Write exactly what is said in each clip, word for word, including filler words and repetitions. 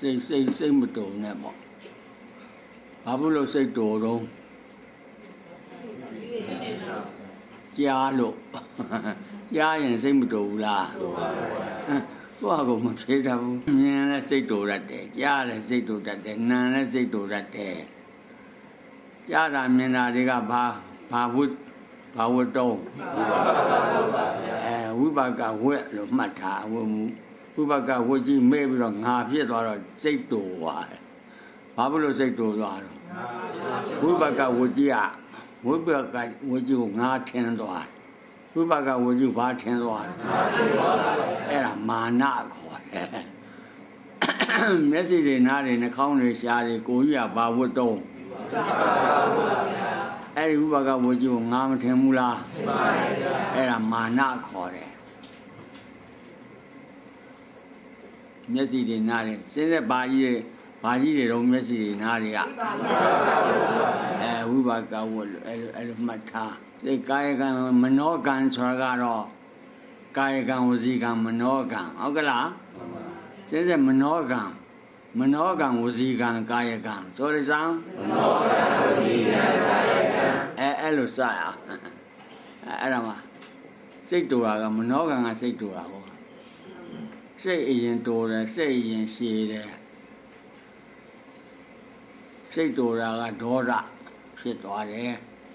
စိတ်စိတ်စိတ်မတုံနဲ့ပေါ့ဘာဖြစ်လို့စိတ်တူတော့ကြားလို့ကြားရင်စိတ်မတူဘူးလားကိုယ့်အကူမဖြစ်တတ်ဘူးမြင်လဲစိတ်တူတတ်တယ်ကြားလဲစိတ်တူတတ်တယ်နားလဲစိတ်တူတတ်တယ်ကြားတာမြင်တာတွေကဘာဘာဝတ်ဘာဝတ်တော့အဲဝိပါကဝက်လို့မှတ်ထားဝတ်မှုဝိပါကဝတ်ကြီးမဲပြီးတော့ငါဖြစ်သွားတော့စိတ်တူသွားတယ်ဘာဖြစ်လို့စိတ်တူသွားတော့ဝိပါကဝတ်ကြီးကဝိပါကဝတ်ကြီးကိုငါထင်သွားတယ်ဝိပါကဝတ်ကြီးဘာထင်သွားတယ်အဲ့ဒါမာနခေါ်တယ်မျက်စိတွေနားတွေနှာခေါင်းတွေရှားတွေကိုကြီးကဘာဝတ်တော့အဲ့ဒီဝိပါကဝတ်ကြီးကိုငါမထင်ဘူးလားအဲ့ဒါမာနခေါ်တယ်မျက်စိတွေနားတွေစင်းသက်ဘာကြီးတွေဘာကြီးတွေတော့မျက်စိတွေနားတွေကအဲဝိပါကဝတ်လို့အဲ့လိုအဲ့လိုမှတ်ထားစိတ်ကာယကံမနောကံဆိုတာကတော့ကာယကံဝစီကံမနောကံဟုတ်ကလားစင်းသက်မနောကံမနောကံဝစီကံကာယကံဆိုရစမ်းမနောကံဝစီကံကာယကံအဲအဲ့လိုစရအောင်အဲ့ဒါမှစိတ်တူတာကမနောကံကစိတ်တူတာဟောစိတ်အရင်တူတယ်စိတ်အရင်ရှည်တယ်စိတ်တူတာကဒေါသဖြစ်သွားတယ်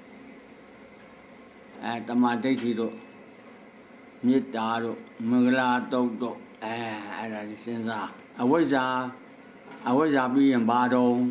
အဲတမဒိဋ္ဌိတို့မေတ္တာတို့မင်္ဂလာတုတ်တို့အဲအဲ့ဒါကြီးစဉ်းစားအဝိဇ္ဇာအဝိဇ္ဇာပြီးရင်ဘာတုံး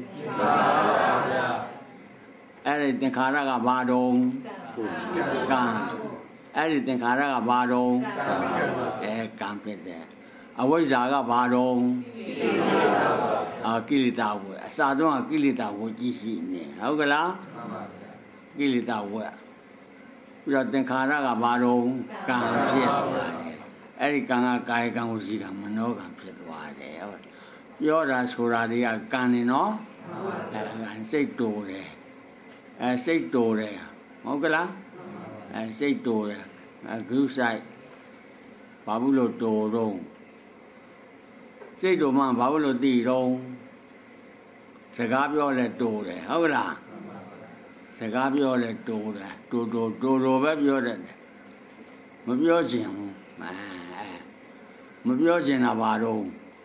အဲ့ဒီသင်္ခါရကဘာတုံးကံအဲ့ဒီသင်္ခါရကဘာတုံးအဲကံဖြစ်တယ်အဝိဇ္ဇာကဘာတုံးအာကိလေသာဝေအစာတော့ကိလေသာဝေကြီးရှိနေဟုတ်ကလားကိလေသာဝေပြီးတော့သင်္ခါရကဘာတုံးကံဖြစ်သွားတယ်အဲ့ဒီကံကကာယကံဝစီကံမနောကံဖြစ်သွားတယ်ဟုတ်ပြောတာဆိုတာတွေကကံနေနော်အဲစိတ်တူတယ်အဲစိတ်တူတယ်ဟုတ်ကလားအဲစိတ်တူတယ်အဲဂုဆိုင်ဘာဘူးလို့တူတော့စိတ်တူမှဘာဘူးလို့သိတော့စကားပြောလဲတူတယ်ဟုတ်ကလားစကားပြောလဲတူတယ်တူတူတူတူပဲပြောတယ်မပြောချင်ဘူးအဲမပြောချင်တာဘာတော့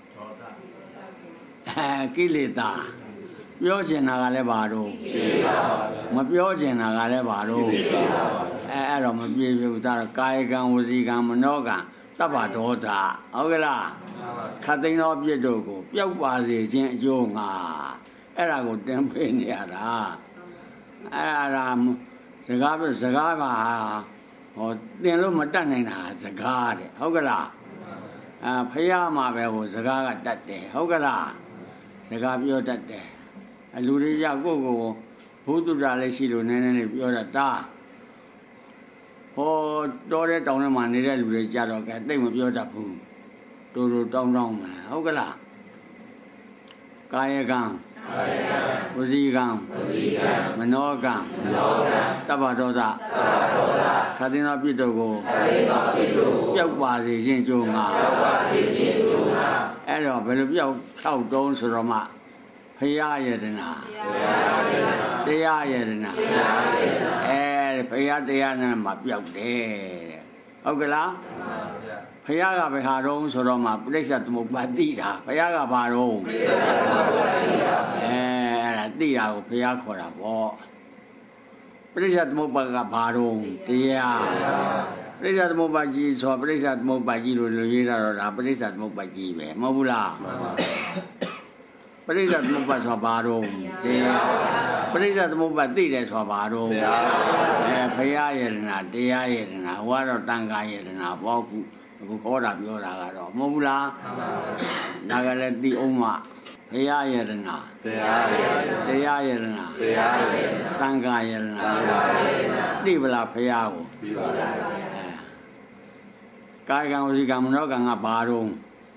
အဲကိလေသာပြောချင်တာကလည်းဘာတော့မပြောချင်တာကလည်းဘာတော့အဲအဲ့တော့မပြေဘူးဒါတော့ကာယကံဝစီကံမနောကံသဗ္ဗဒေါသဟုတ်ကလားခတ်သိမ်းသောပြစ်တို့ကိုပျောက်ပါစေခြင်းအကျိုးငါအဲ့ဒါကိုတင်ပေးနေရတာအဲ့ဒါစကားစကားကဟောတင်လို့မတတ်နိုင်တာစကားတဲ့ဟုတ်ကလားအဲဖယားမှာပဲဟိုစကားကတတ်တယ်ဟုတ်ကလားစကားပြောတတ်တယ်အလူတွေကြောက်ကိုကိုဘုဒ္ဓတာလည်းရှိလို့နည်းနည်းလေးပြောတတ်တာဟောတော်တဲ့တောင်ထဲမှာနေတဲ့လူတွေကြတော့ကဲတိတ်မပြောတတ်ဘူးတူတူတောင်းတောင်းမှာဟုတ်ကလားကာယကံကာယကံဝစီကံဝစီကံမနောကံမနောကံသဗ္ဗဒေါသသဗ္ဗဒေါသခတ်သိမ်းသောပြစ်တို့ကိုခတ်သိမ်းသောပြစ်တို့ကိုပျောက်ပါစေခြင်းကြိုးငါပျောက်ပါစေခြင်းကြိုးငါအဲ့တော့ဘယ်လိုပျောက်ထောက်တုံးဆိုတော့မှဖရာယတနာတရားယတနာအဲဖရာတရားနဲ့မှပျောက်တယ်ဟုတ်ကလားဖရာကဘယ်ဟာတုံးဆိုတော့မှပြိဿသမုပ္ပါတိတာဖရာကဘာတုံးပြိဿသမုပ္ပါတိတာအဲအဲ့ဒါတိတာကိုဖရာခေါ်တာပေါ့ပြိဿသမုပ္ပါကဘာတုံးတရားပြိဿသမုပ္ပါကြီးဆိုပြိဿသမုပ္ပါကြီးလို့လို့ရေးတာတော့ဒါပြိဿသမုပ္ပါကြီးပဲမဟုတ်ဘူးလားပရိစ္ဆေသမုပ္ပါဆိုတာဘာတော့တရားပရိစ္ဆေသမုပ္ပါသိတယ်ဆိုတာဘာတော့အဲဘုရားယတနာတရားယတနာဟောတော့တန်ခါယတနာပေါ့ခုအခုဟောတာပြောတာကတော့မဟုတ်ဘူးလားဒါကလည်းသိအောင်မှဘုရားယတနာတရားယတနာတရားယတနာတရားယတနာတန်ခါယတနာသိပလားဘုရားကိုသိပါလားအဲကာယကံဝစီကံမနောကံကဘာတော့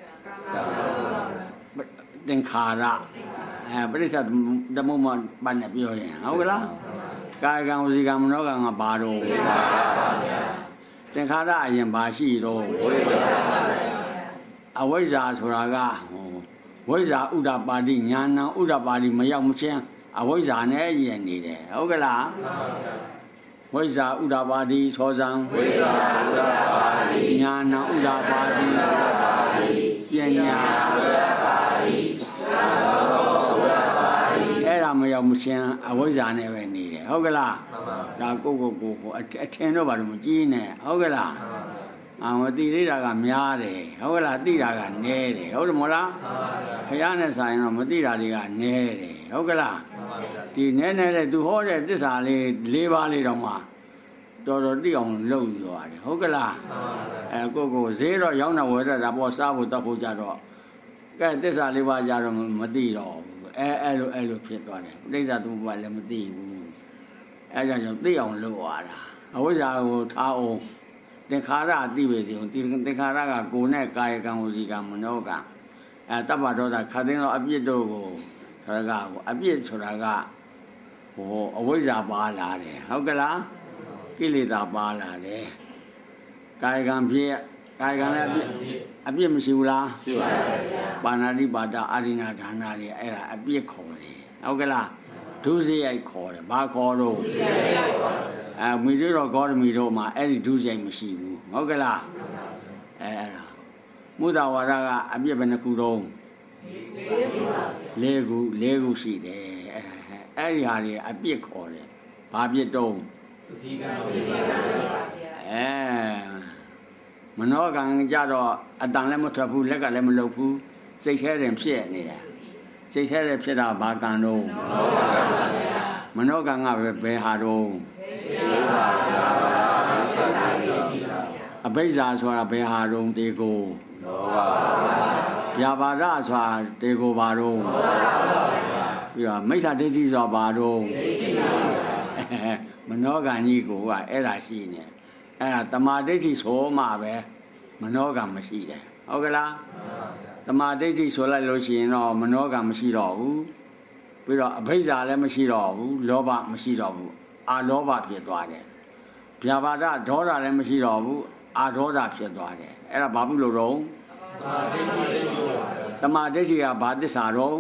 သင်္ခါရအဲပရိစ္ဆေသမုပ္ပါဘာနဲ့ပြောရင်ဟုတ်ကလားကာယကံဝစီကံမနောကံကဘာတော့သင်္ခါရအရင်ဘာရှိတော့အဝိဇ္ဇာဆိုတာကဟိုဝဝိဇ္ဇာဥဒ္ဒပါတိညာဏဥဒ္ဒပါတိမရောက်မချင်းအဝိဇ္ဇာနဲ့ယဉ်နေတယ်ဟုတ်ကလားဝိဇ္ဇာဥဒ္ဒပါတိသောဇံဝိဇ္ဇာဥဒ္ဒပါတိညာဏဥဒ္ဒပါတိပညာဥဒ္ဒပါတိအဲ့ဒါမရောက်မချင်းအဝိဇ္ဇာနဲ့ပဲနေတယ်ဟုတ်ကလားဒါကိုကိုကိုကိုအထင်တော့ဘာလို့မကြည့်နဲ့ဟုတ်ကလားအာမသိသေးတာကများတယ်ဟုတ်ကလားသိတာကနည်းတယ်ဟုတ်တယ်မဟုတ်လားဘုရားနဲ့ဆိုင်တော့မသိတာတွေကနည်းတယ်ဟုတ်ကလားဒီနည်းနည်းလေးသူဟောတဲ့သစ္စာလေး၄ပါးလေးတော့မှတော်တော်သိအောင်လုပ်ယူရတယ်ဟုတ်ကလားအဲကိုကိုဈေးတော့ရောင်းတာဝယ်တာပေါ့စားဖို့တောက်ဖို့ကြတော့ကဲသစ္စာလေးပါးကြတော့မသိတော့ဘူးအဲအဲ့လိုအဲ့လိုဖြစ်သွားတယ်ပြိဿသူဘာလည်းမသိဘူးအဲကြောင့်သိအောင်လုပ်ရတာအဝိဇ္ဇာကိုထားအောင်သင်္ခါရအတိဝေစီကိုဒီသင်္ခါရကကိုယ်နဲ့ကာယကံဝစီကံမနောကံအဲတပ္ပဒေါသခတ်သိမ်းသောအပြစ်တို့ကိုဆိုရကကိုအပြစ်ဆိုတာကဟိုအဝိဇ္ဇာပါလာတယ်ဟုတ်ကလားကိလေသာပါလာတယ်ကာယကံဖြစ်ကာယကံလည်းအပြစ်အပြစ်မရှိဘူးလားရှိပါဘူးပါဏာတိပါဒအာရိဏဒါနတွေအဲ့ဒါအပြစ်ခေါ်တယ်ဟုတ်ကလားဒုစရိုက်ခေါ်တယ်ဘာခေါ်တော့အဲမိတို့တော့ဂေါရမီတို့မှာအဲ့ဒီဒုစရိုက်မရှိဘူးဟုတ်ကလားအဲအဲ့ဒါမုဒ္ဒဝါဒကအပြစ်ပဲနှစ်ခုတော့လေးခုလေးခုရှိတယ်အဲ့ဒီဟာတွေအပြစ်ခေါ်တယ်ဘာပြစ်တော့အဲမနောကံကြတော့အတန်လည်းမထွက်ဘူးလက်ကလည်းမလှုပ်ဘူးစိတ်แท้တယ်ဖြစ်နေတာစိတ်แท้တယ်ဖြစ်တာဘာကံတော့မနောကံကပဲဘယ်ဟာတော့အဘိဇ္ဇာဆိုတာဘယ်ဟာတော့တေကိုဗျာပါဒဆိုတာတေကိုဘာတော့ပြီးတော့မိစ္ဆာဒိဋ္ဌိဆိုတာဘာတော့မနောကံကြီးကိုကအဲ့ဒါရှိနေအဲ့ဒါတမာဒိဋ္ဌိဆိုမှပဲမနောကံမရှိတယ်ဟုတ်ကလားတမာဒိဋ္ဌိဆိုလိုက်လို့ရှိရင်တော့မနောကံမရှိတော့ဘူးပြီးတော့အဘိဇ္ဇာလည်းမရှိတော့ဘူးလောဘမရှိတော့ဘူးအာလောဘဖြစ်သွားတယ်ဗျာပါဒဒေါသလည်းမရှိတော့ဘူးအာဒေါသဖြစ်သွားတယ်အဲ့ဒါဘာဖြစ်လို့တော့တမာဒိဋ္ဌိကဘာသစ္စာတော့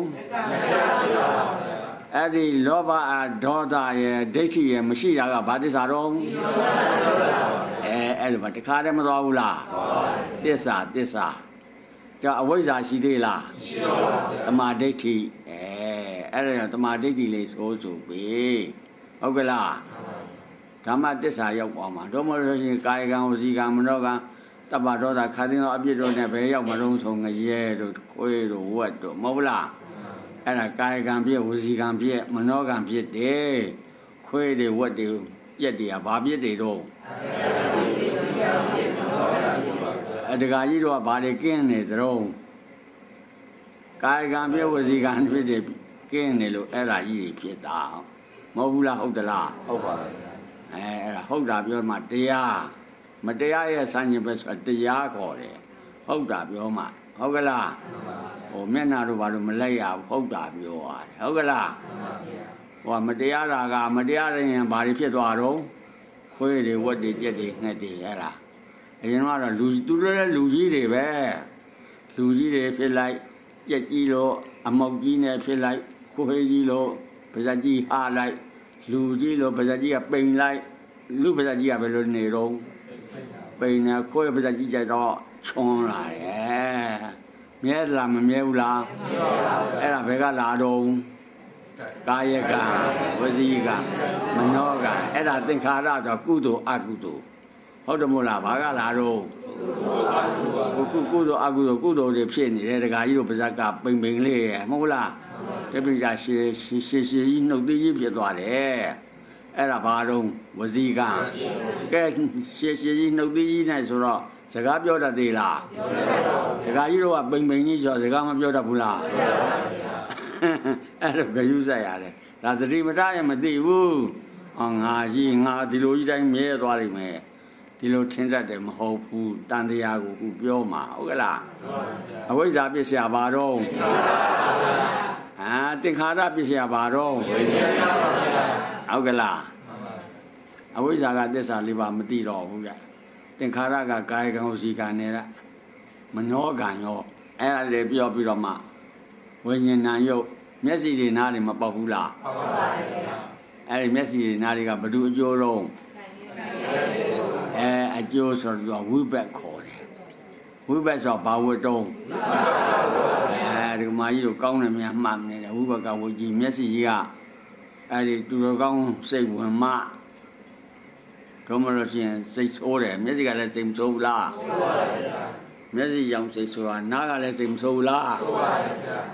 အဲ့ဒီလောဘအာဒေါသရဲ့ဒိဋ္ဌိရဲ့မရှိတာကဘာသစ္စာတော့အဲအဲ့လိုပါတခါတည်းမသွားဘူးလားသစ္စာသစ္စာကြောင့်အဝိဇ္ဇာရှိသေးလားရှိပါဘူးတမာဒိဋ္ဌိအဲအဲ့ဒါတမာဒိဋ္ဌိလေးဆိုဆိုပြီဟုတ်ကလားဓမ္မသစ္စာရောက်သွားမှာတော့မလို့ရှိရင်ကာယကံဝစီကံမနောကံတပ္ပဒေါသခါသိသောအပြစ်တို့နဲ့ဘယ်ရောက်မလုံးဆုံးငရဲတို့ခွေးတို့ဝက်တို့မဟုတ်လားအဲ့ဒါကာယကံပြည့်ဝစီကံပြည့်မနောကံပြည့်တယ်ခွေးတွေဝက်တွေပြက်တွေကဘာပြည့်တွေတော့အတကာကြီးတို့ကဘာတွေကင်းနေသတုံးကာယကံပြည့်ဝစီကံပြည့်တယ်ကင်းနေလို့အဲ့ဒါကြီးဖြစ်တာမဟုတ်ဘူးလားဟုတ်သလားဟုတ်ပါဘူးအဲအဲ့ဒါဟုတ်တာပြောမှတရားမတရားရဲ့စံကျင်ပဲဆိုတရားခေါ်တယ်ဟုတ်တာပြောမှဟုတ်ကလားဟိုမျက်နာတို့ဘာလို့မလိုက်ရဘူးဟုတ်တာပြောရတယ်ဟုတ်ကလားဟိုမတရားတာကမတရားရင်ဘာတွေဖြစ်သွားတော့ခွေးတွေဝက်တွေကြက်တွေငှက်တွေအဲ့ဒါအရင်ကတော့လူသူတို့လည်းလူကြီးတွေပဲလူကြီးတွေဖြစ်လိုက်ကြက်ကြီးလို့အမောက်ကြီးနဲ့ဖြစ်လိုက်ခွေးကြီးလို့ပါဇက်ကြီးဟာလိုက်လူကြီးလို့ပါဇက်ကြီးကပိန်လိုက်လူပါဇက်ကြီးကဘယ်လိုနေတော့ပိန်နေခွေးပါဇက်ကြီးကြတော့ချွန်းလာတယ်မြဲလားမမြဲဘူးလားအဲ့ဒါဘယ်ကလာတော့ကာယကံဝစီကံမနောကံအဲ့ဒါသင်္ခါရဆိုကုသိုလ်အကုသိုလ်ဟုတ်တယ်မို့လားဘာကလာတော့ကုကုသိုလ်အကုသိုလ်ကုသိုလ်တွေဖြစ်နေတယ်ဒကာကြီးတို့ပါဇက်ကပိန်ပိန်လေးမဟုတ်လားတပိစာရှည်ရှည်ရှည်ကြီးနှုတ်သေးကြီးဖြစ်သွားတယ်အဲ့ဒါဘာတော့ဝစီကံကဲရှည်ရှည်ကြီးနှုတ်သေးကြီးနဲ့ဆိုတော့စကားပြောတတ်သေးလားဒကာကြီးတို့ကပိန်ပိန်ကြီးဆိုစကားမပြောတတ်ဘူးလားအဲ့တော့ဂယုဆိုင်ရတယ်ဒါသတိမထားရင်မသိဘူးအော်ငါကြီးငါဒီလိုကြီးတိုင်းမြဲသွားလိမ့်မယ်ဒီလိုထင်တတ်တယ်မဟုတ်ဘူးတန်တရားကိုခုပြောမှာဟုတ်ကလားအဝိဇ္ဇာပစ္စယဘာတော့အာသင်္ခါရပစ္စယဘာတော့ဟုတ်ကလားအဝိဇ္ဇာကသစ္စာလေးပါမသိတော့ဘူးကြသင်္ခါရကကာယကံဝစီကံနဲ့မနောကံရောအဲ့ဒါလေပြောပြီးတော့မှဝိညာဉ်နာယုတ်မျက်စိတွေနားတွေမပေါက်ဘူးလားပေါက်ပါပါအဲ့ဒီမျက်စိတွေနားတွေကဘယ်သူအကျိုးလုံးအဲအကျိုးဆိုတော့ဝိဘက်ခေါ်တယ်ဝိဘက်ဆိုဘာဝတ်တုံးအဲဒီကမာကြီးတို့ကောင်းတယ်များမှတ်နေတယ်ဝိဘက်ကဝတ်ကြီးမျက်စိကြီးကအဲ့ဒီသူတော်ကောင်းစိတ်ဝင်မှတော့မလို့ရှိရင်စိတ်ဆိုးတယ်မျက်စိကလည်းစိတ်မဆိုးဘူးလားဆိုးပါပါဗျာမျက်စိရောင်စိတ်ဆိုတာနားကလည်းစိတ်မဆိုးဘူးလားဆိုးပါပါဗျာ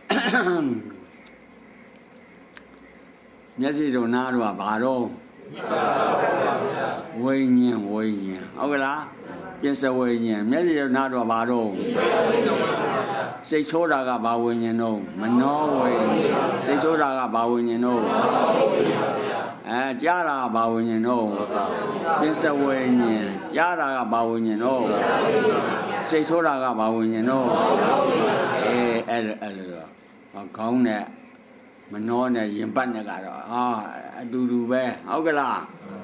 မျက်စိတို့နားတို့ကဘာတော့ဝိညာဉ်ဝိညာဉ်ဟုတ်ကလားပစ္စဝိညာဉ်မျက်စိတို့နားတို့ကဘာတော့စိတ်ဆိုးတာကဘာဝိညာဉ်တော့မနောဝိညာဉ်စိတ်ဆိုးတာကဘာဝိညာဉ်တော့အဲကြားတာကဘာဝိညာဉ်တော့ပစ္စဝိညာဉ်ကြားတာကဘာဝိညာဉ်တော့စိတ်ဆိုးတာကဘာဝိညာဉ်တော့အဲအဲ့အဲ့လိုခေါင်းနဲ့မနှောနဲ့ရင်ပတ်နဲ့ကတော့ဟာအတူတူပဲဟုတ်ကလား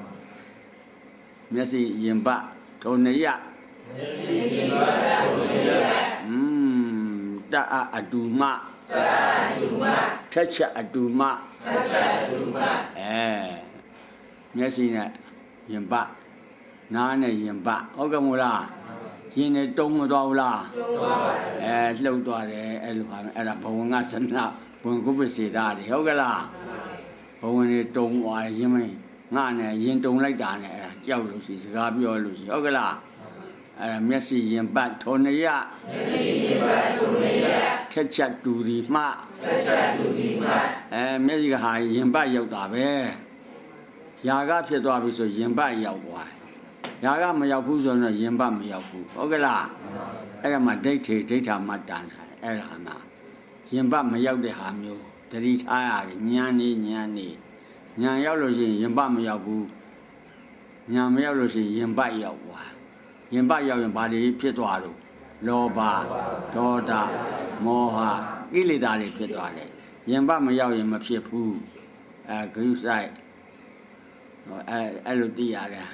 မျက်စိရင်ပတ်ထုံနေရမျက်စိရင်ပတ်ထုံနေရอืมတအအတူမတအတူမထက်ချက်အတူမထက်ချက်အတူမအဲမျက်စိနဲ့ရင်ပတ်နားနဲ့ရင်ပတ်ဟုတ်ကဲ့မို့လားရင်နဲ့တုံးမသွားဘူးလားတုံးသွားပါတယ်အဲလှုပ်သွားတယ်အဲ့လိုပါအဲ့ဒါဘဝငါစနာဘုံကုပ္ပစေတာတွေဟုတ်ကလားဘဝနဲ့တုံးသွားရင်မငါနဲ့ရင်တုံလိုက်တာနဲ့အဲ့ဒါကြောက်လို့ရှိစကားပြောလို့ရှိဟုတ်ကလားအဲ့ဒါမျက်စိရင်ပတ်ထုံနေရမျက်စိရင်ပတ်ထုံနေရထက်ချက်တူဒီမှထက်ချက်တူဒီမှအဲမျက်စိကဟာရင်ပတ်ရောက်တာပဲຢာကဖြစ်သွားပြီဆိုရင်ပတ်ရောက်သွားຢာကမရောက်ဘူးဆိုတော့ရင်ပတ်မရောက်ဘူးဟုတ်ကလားအဲ့ဒါမှဒိဋ္ဌိဒိဋ္ဌာမတန်ဆိုင်အဲ့ဒါမှရင်ပတ်မရောက်တဲ့ဟာမျိုးတတိထားရတယ်ဉာဏ်နေဉာဏ်နေဉာဏ်ရောက်လို့ရှိရင်ရင်ပတ်မရောက်ဘူးဉာဏ်မရောက်လို့ရှိရင်ရင်ပတ်ရောက်သွားရင်ပတ်ရောက်ရင်ဘာတွေဖြစ်သွားလို့လောဘဒေါသမောဟကိလေသာတွေဖြစ်သွားတယ်ရင်ပတ်မရောက်ရင်မဖြစ်ဘူးအဲဂရုစိုက်အဲအဲ့လိုသိရတယ်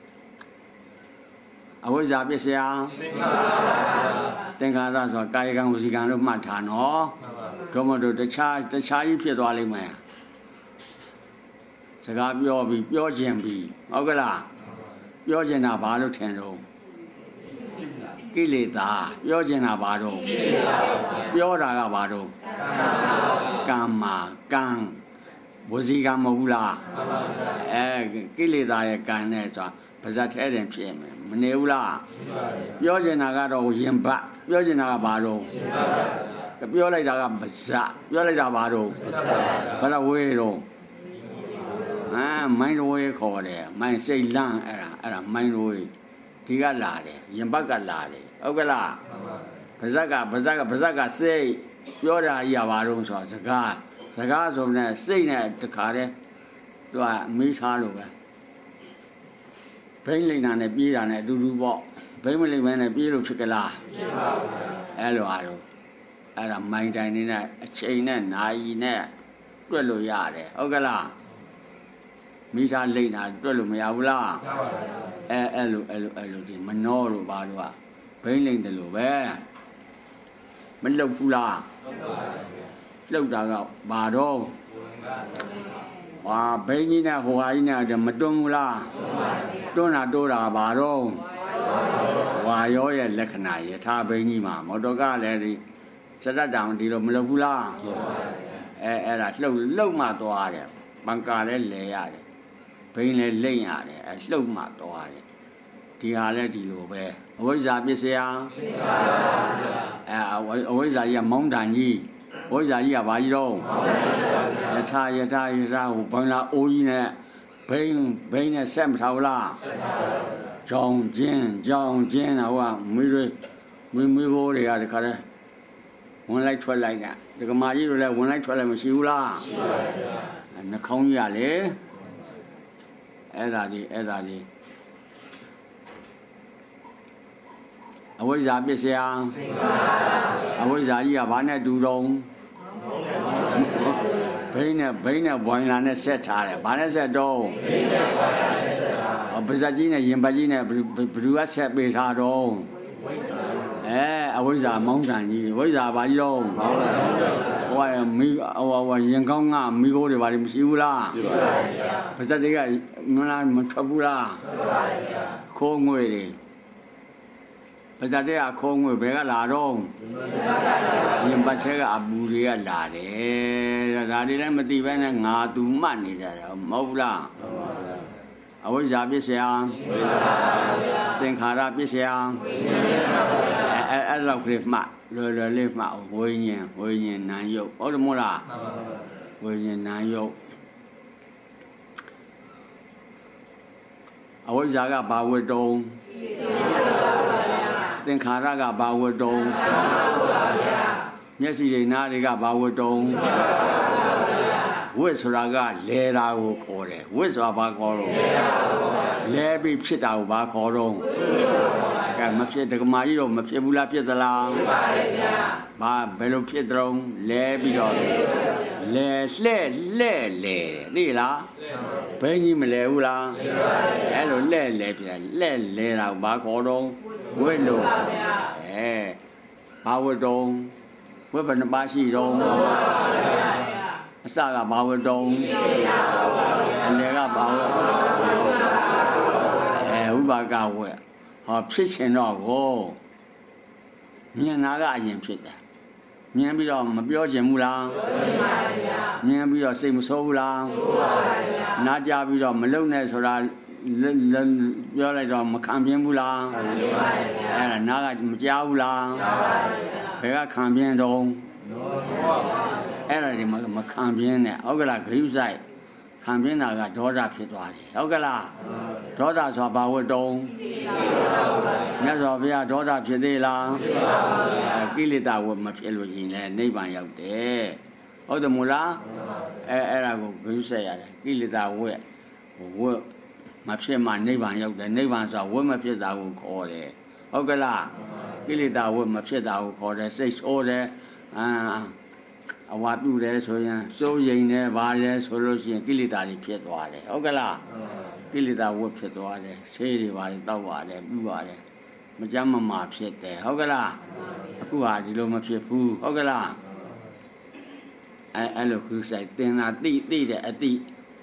အဝိဇ္ဇာပစ္စယသင်္ခါရဆိုတာကာယကံဝစီကံလို့မှတ်ထားနော်တို့မတို့တခြားတခြားကြီးဖြစ်သွားလိမ့်မယ်စကားပြောပြီးပြောခြင်းပြီးဟုတ်ကလားပြောခြင်းတာဘာလို့ထင်တော့ကိလေသာပြောခြင်းတာဘာတော့ပြောတာကဘာတော့ကမ္မာကံဝစီကံမဟုတ်လားအဲကိလေသာရဲ့ကံနဲ့ဆိုတာပါဇတ်ထဲတင်ဖြစ်မယ်မနေဘူးလားပြောချင်တာကတော့ရင်ဘတ်ပြောချင်တာကဘာတော့ပြောလိုက်တာကပါဇတ်ပြောလိုက်တာဘာတော့ဘာလို့ဝေးတော့အာမိုင်းဝေးခေါ်တယ်မိုင်းစိတ်လန့်အဲ့ဒါအဲ့ဒါမိုင်းဝေးဒီကလာတယ်ရင်ဘတ်ကလာတယ်ဟုတ်ကလားပါဇက်ကပါဇက်ကပါဇက်ကစိတ်ပြောတာကြီးကဘာတော့ဆိုစကားစကားဆိုနေစိတ်နဲ့တခါတည်းသူကမေးထားလို့ပဲဘိန်းလိမ့်တာနဲ့ပြေးတာနဲ့အတူတူပေါ့ဘိန်းမလိမ့်မဲနဲ့ပြေးလို့ဖြစ်ကြလားဖြစ်ပါဘူးအဲ့လိုအားလို့အဲ့ဒါမိုင်းတိုင်နေနဲ့အချိန်နဲ့နာရီနဲ့တွက်လို့ရတယ်ဟုတ်ကလားမိသားလိမ့်တာတွက်လို့မရဘူးလားရပါဘူးအဲအဲ့လိုအဲ့လိုအဲ့လိုဒီမနှောလို့ဘာလို့ကဘိန်းလိမ့်တယ်လို့ပဲမလှုပ်ဘူးလားလှုပ်တာကဘာတော့ဟာဘိန်းကြီးနဲ့ဟိုဟာကြီးနဲ့မတွန်းဘူးလားတွန်းတာတိုးတာဘာတော့ဝါရောရဲ့လက္ခဏာယထာဘိန်းကြီးမှာမော်တော်ကလည်းဒီစတတ်တောင်ဒီလိုမလုပ်ဘူးလားအဲအဲ့ဒါလှုပ်လှုပ်မှသွားတယ်ဘန်ကာလည်းလဲရတယ်ဘိန်းလည်းလိမ့်ရတယ်အဲလှုပ်မှသွားတယ်ဒီဟာလည်းဒီလိုပဲအဝိဇ္ဇာပစ္စယအဲအဝိဇ္ဇာကြီးကမောင်းတန်ကြီးဝိဇ္ဇာကြီးကဘာကြီးတော့ယထာယထာယထာဟိုဘင်္ဂလာအိုးကြီးနဲ့ဘိန်းဘိန်းနဲ့ဆက်မထားဘူးလားဆက်ထားပါဘူးကြောင်ချင်းကြောင်ချင်းတော့ကမိတွေမိမိဘိုးတွေကတခါတည်းဝင်လိုက်ထွက်လိုက်တာဒီကမာကြီးတို့လည်းဝင်လိုက်ထွက်လိုက်မရှိဘူးလားရှိပါဗျာနှာခေါင်းကြီးကလေအဲ့ဒါဒီအဲ့ဒါဒီအဝိဇ္ဇာပစ္စယအဝိဇ္ဇာကြီးကဘာနဲ့တူတော့ဘိန်းနဲ့ဘိန်းနဲ့ဘွိုင်းလာနဲ့ဆက်ထားတယ်ဘာနဲ့ဆက်တော့ဘိန်းနဲ့ဘွိုင်းလာနဲ့ဆက်ထားပါဇက်ကြီးနဲ့ရင်ပတ်ကြီးနဲ့ဘယ်သူကဆက်ပေးထားတော့ဝအဲအဝိဇ္ဇာမောင်းတန်ကြီးဝိဇ္ဇာဘာကြီးတော့မောင်းတယ်ဟိုကမိဟိုကရင်ကောင်းကမိခိုးတွေဘာတွေမရှိဘူးလားရှိပါဗျာပါဇက်တွေကမလားမထွက်ဘူးလားထွက်ပါဗျာခိုးငွေတွေပါဇက်တွေကခိုးငွေဘယ်ကလာတော့ရင်ပတ်ထဲကအပူတွေကလာတယ်ဒါတွေလည်းမသိဘဲနဲ့ငါသူမှတ်နေကြတယ်မဟုတ်ဘူးလားအဝိဇ္ဇာပစ္စယသင်္ခါရပစ္စယအဲအဲ့လောက်ကလေးမှလွယ်လွယ်လေးမှဝိညာဉ်ဝိညာဉ်နာယုတ်ဟုတ်တယ်မို့လားဝိညာဉ်နာယုတ်အဝိဇ္ဇာကဘာဝတ္တုံသင်္ခါရကဘာဝတ္တုံမျက်စိတွေနားတွေကဘာဝတ္တုံဝိဆိုတာကလဲတာကိုခေါ်တယ်ဝိဆိုတာဘာခေါ်တော့လဲပြီးဖြစ်တာကိုဘာခေါ်တော့ကဲမဖြစ်ဒကမာကြီးတော့မဖြစ်ဘူးလားဖြစ်သလားဖြစ်ပါတယ်ဗျာဘာဘယ်လိုဖြစ်တော့လဲပြီးတော့လဲလှဲ့လှဲ့လဲသိလားဘယ်ကြီးမလဲဘူးလားအဲ့လိုလှဲ့လဲပြန်လှဲ့လဲတာကိုဘာခေါ်တော့ဝိလို့အဲဘာဝတ္တုံဝိပ္ပနပါရှိတော့အစကဘာဝတ္တုံအလယ်ကဘာဝအဲဥပါကဝက်ဟောဖြစ်ရှင်တော့ကိုမြင်တာကအရင်ဖြစ်တယ်မြင်ပြီးတော့မပြောချင်ဘူးလားပြောချင်ပါဗျာမြင်ပြီးတော့စိတ်မဆိုးဘူးလားဆိုးပါဗျာနားကြပြီးတော့မလုံနဲ့ဆိုတာပြောလိုက်တော့မခံပြင်းဘူးလားခံပြင်းပါဗျာအဲ့ဒါနားကမကြားဘူးလားကြားပါဗျာဘယ်ကခံပြင်းတော့အဲ့ဒါဒီမခံပြင်းနဲ့ဟုတ်ကလားဂရုစိုက်ခံပြင်းတာကဒေါသဖြစ်သွားတယ်ဟုတ်ကလားဒေါသဆိုတာဘာဝတ္တုံမြတ်စွာဘုရားဒေါသဖြစ်သေးလားဖြစ်ပါဘူးဗျာကိလေသာဝတ်မဖြစ်လို့ရင်လည်းနိဗ္ဗာန်ရောက်တယ်ဟုတ်တယ်မို့လားအဲအဲ့ဒါကိုဂရုစိုက်ရတယ်ကိလေသာဝတ်ဝတ်မဖြစ်မှနိဗ္ဗာန်ရောက်တယ်နိဗ္ဗာန်ဆိုတာဝတ်မဖြစ်တာကိုခေါ်တယ်ဟုတ်ကလားကိလေသာဝတ်မဖြစ်တာကိုခေါ်တယ်စိတ်ဆိုးတယ်အာအဝါပြုတယ်ဆိုရင်စိုးရိမ်တယ်ဗာတယ်ဆိုလို့ရှိရင်ကိလေသာတွေဖြစ်သွားတယ်ဟုတ်ကလားကိလေသာဝတ်ဖြစ်သွားတယ်ဆေးတွေဗာတွေတောက်ပါတယ်ပြုပါတယ်မကြမ်းမမာဖြစ်တယ်ဟုတ်ကလားအခုဟာဒီလိုမဖြစ်ဘူးဟုတ်ကလားအဲအဲ့လိုခုဆိုင်တင်တာတိတိတဲ့အတိ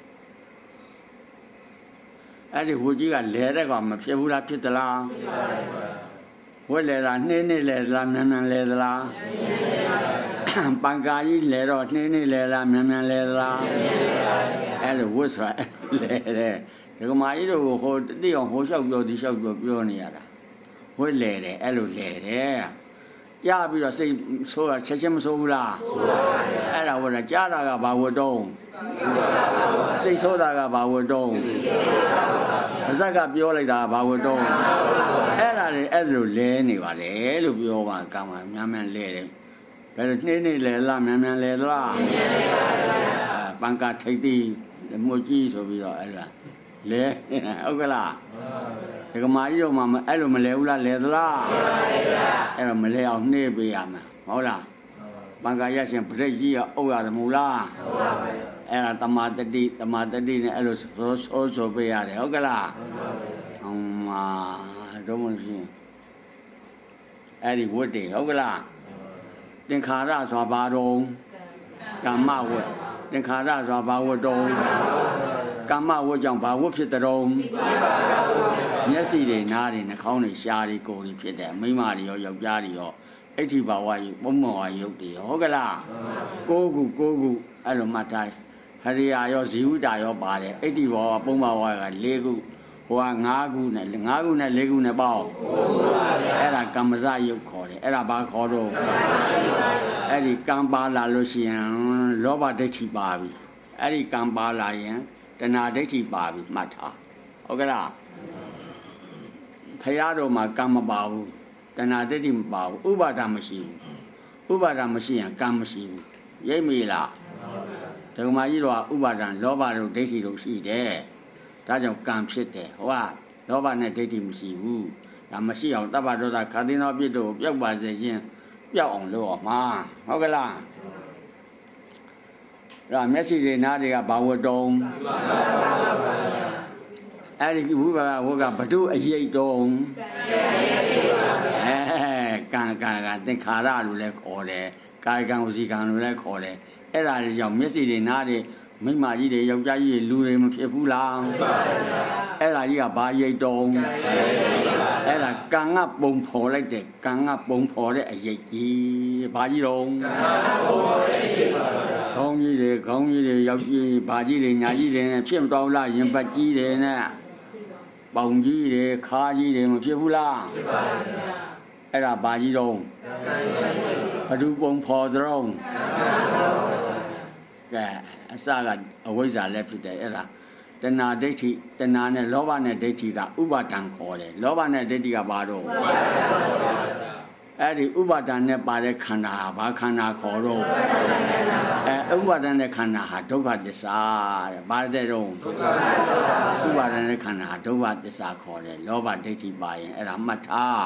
အဲ့ဒီဟိုကြီးကလဲတဲ့ကောင်မဖြစ်ဘူးလားဖြစ်သလားဖြစ်ပါတယ်ဝက်လဲတာနှင်းနှင်းလဲသလားမြန်မြန်လဲသလားပန်ကာကြီးလဲတော့နှင်းနှင်းလဲလားမြန်မြန်လဲသလားအဲ့လိုဝက်ဆိုတာလဲတဲ့ဒကမာကြီးတို့ဟိုတိအောင်ဟိုလျှောက်ပြောဒီလျှောက်ပြောပြောနေရတာဝက်လဲတယ်အဲ့လိုလဲတယ်ကြပြီးတော့စိတ်ဆိုးတာချက်ချင်းမဆိုးဘူးလားဆိုးပါဗျာအဲ့ဒါဝက်တာကြားတာကဘာဝတ်တုံးစိတ်ဆိုးတာကဘာဝတ်တုံးပါဇက်ကပြောလိုက်တာဘာဝတ်တုံးအဲ့ဒါတွေအဲ့လိုလဲနေပါတယ်လို့ပြောပါကံမှာများများလဲတယ်ဘယ်လိုနှင်းနေလဲလားများများလဲသလားပန်ကာထိတ်တိမွကြီးဆိုပြီးတော့အဲ့ဒါလဲဟုတ်ကလားဒကမာကြီးတို့မှအဲ့လိုမလဲဘူးလားလဲသလားအဲ့တော့မလဲအောင်နှေးပေးရမှာဟုတ်လားပန်ကာရရှင်ပြိဋ္ဌကြီးကအုပ်ရတယ်မဟုတ်လားဟုတ်ပါဘူးအဲ့ဒါတမာတတိတမာတတိနဲ့အဲ့လိုဆိုဆိုဆိုပေးရတယ်ဟုတ်ကလားဟုတ်ပါဘူးဟောမှာတော့မရှိအဲ့ဒီဝတ်တွေဟုတ်ကလားသင်္ခါရဆိုတာဘာတော့ကမ္မဝတ်သင်္ခါရဆိုတာဘာဝတ်တော့ကမ္မဝတ်ကြောင့်ဘာဝတ်ဖြစ်တဲ့တော့မျက်စိတွေနားတွေနှာခေါင်းတွေရှားတွေကိုယ်တွေဖြစ်တယ်မိန်းမတွေရောယောက်ျားတွေရောအဋ္ဌိဘာဝယုတ်ပုံမောယုတ်တွေဟုတ်ကလားကိုးခုကိုးခုအဲ့လိုမှတ်ထားဟရိယာရောဇီဝိတာရောပါတယ်အဋ္ဌိဘာဝပုံမောဝက၄ခုဟိုက၅ခုနဲ့၅ခုနဲ့၄ခုနဲ့ပေါ့အဲ့ဒါကမ္မဇယုတ်ခေါ်တယ်အဲ့ဒါဘာခေါ်တော့အဲ့ဒီကံပါလာလို့ရှိရင်လောဘဒိဋ္ဌိပါပြီအဲ့ဒီကံပါလာရင်တဏှာဒိဋ္ဌိပါပြီမှတ်ထားဟုတ်ကလားဖရာတော်မှာကံမပါဘူးတဏှာဒိဋ္ဌိမပါဘူးဥပါဒမရှိဘူးဥပါဒမရှိရင်ကံမရှိဘူးရိပ်မိလားဒကမာကြီးတော်ကဥပါဒံလောဘတို့ဒိဋ္ဌိတို့ရှိတယ်ဒါကြောင့်ကံဖြစ်တယ်ဟိုကလောဘနဲ့ဒိဋ္ဌိမရှိဘူးဒါမရှိအောင်တပ္ပဒေါသခါသိနောပြစ်တို့ပျောက်ပါစေခြင်းပျောက်အောင်လုပ်အောင်မှာဟုတ်ကလားအဲ့ဒါမျက်စိတွေနားတွေကဘာဝတ္တုံအဲ့ဒီဝိပါကဝကဘဒုအယိတ်တုံအဲကာကသင်္ခါရလို့လည်းခေါ်တယ်ကာယကံဝစီကံလို့လည်းခေါ်တယ်အဲ့ဒါတွေကြောင့်မျက်စိတွေနားတွေမိမကြီးတွေယောက်ျားကြီးတွေလူတွေမဖြစ်ဘူးလားဖြစ်ပါဘူးဗျာအဲ့ဒါကြီးကဘာရိတ်တုံးအဲ့ဒါကံကပုံဖော်လိုက်တဲ့ကံကပုံဖော်တဲ့အရိတ်ကြီးဘာကြီးတုံးကံကပုံဖော်တဲ့အရိတ်ပါဗျာခေါင်းကြီးတွေခေါင်းကြီးတွေယောက်ျားဘာကြီးတွေညာကြီးတွေနဲ့ဖြစ်မတော်လားရင်ပတ်ကြီးတွေနဲ့ပေါင်ကြီးတွေခါကြီးတွေမဖြစ်ဘူးလားဖြစ်ပါဘူးဗျာအဲ့ဒါဘာကြီးတုံးဘဒုပုံဖော်သရုံးကဲအစကအဝိဇ္ဇာလည်းဖြစ်တယ်အဲ့ဒါတဏှာဒိဋ္ဌိတဏှာနဲ့လောဘနဲ့ဒိဋ္ဌိကဥပါဒံခေါ်တယ်လောဘနဲ့ဒိဋ္ဌိကဘာတော့အဲ့ဒီဥပါဒံနဲ့ပါတဲ့ခန္ဓာဘာခန္ဓာခေါ်တော့အဲဥပါဒံနဲ့ခန္ဓာဟာဒုက္ခသစ္စာတဲ့ဘာတဲ့တော့ဥပါဒံနဲ့ခန္ဓာဟာဒုက္ခသစ္စာခေါ်တယ်လောဘဒိဋ္ဌိပါရင်အဲ့ဒါမှတ်ထား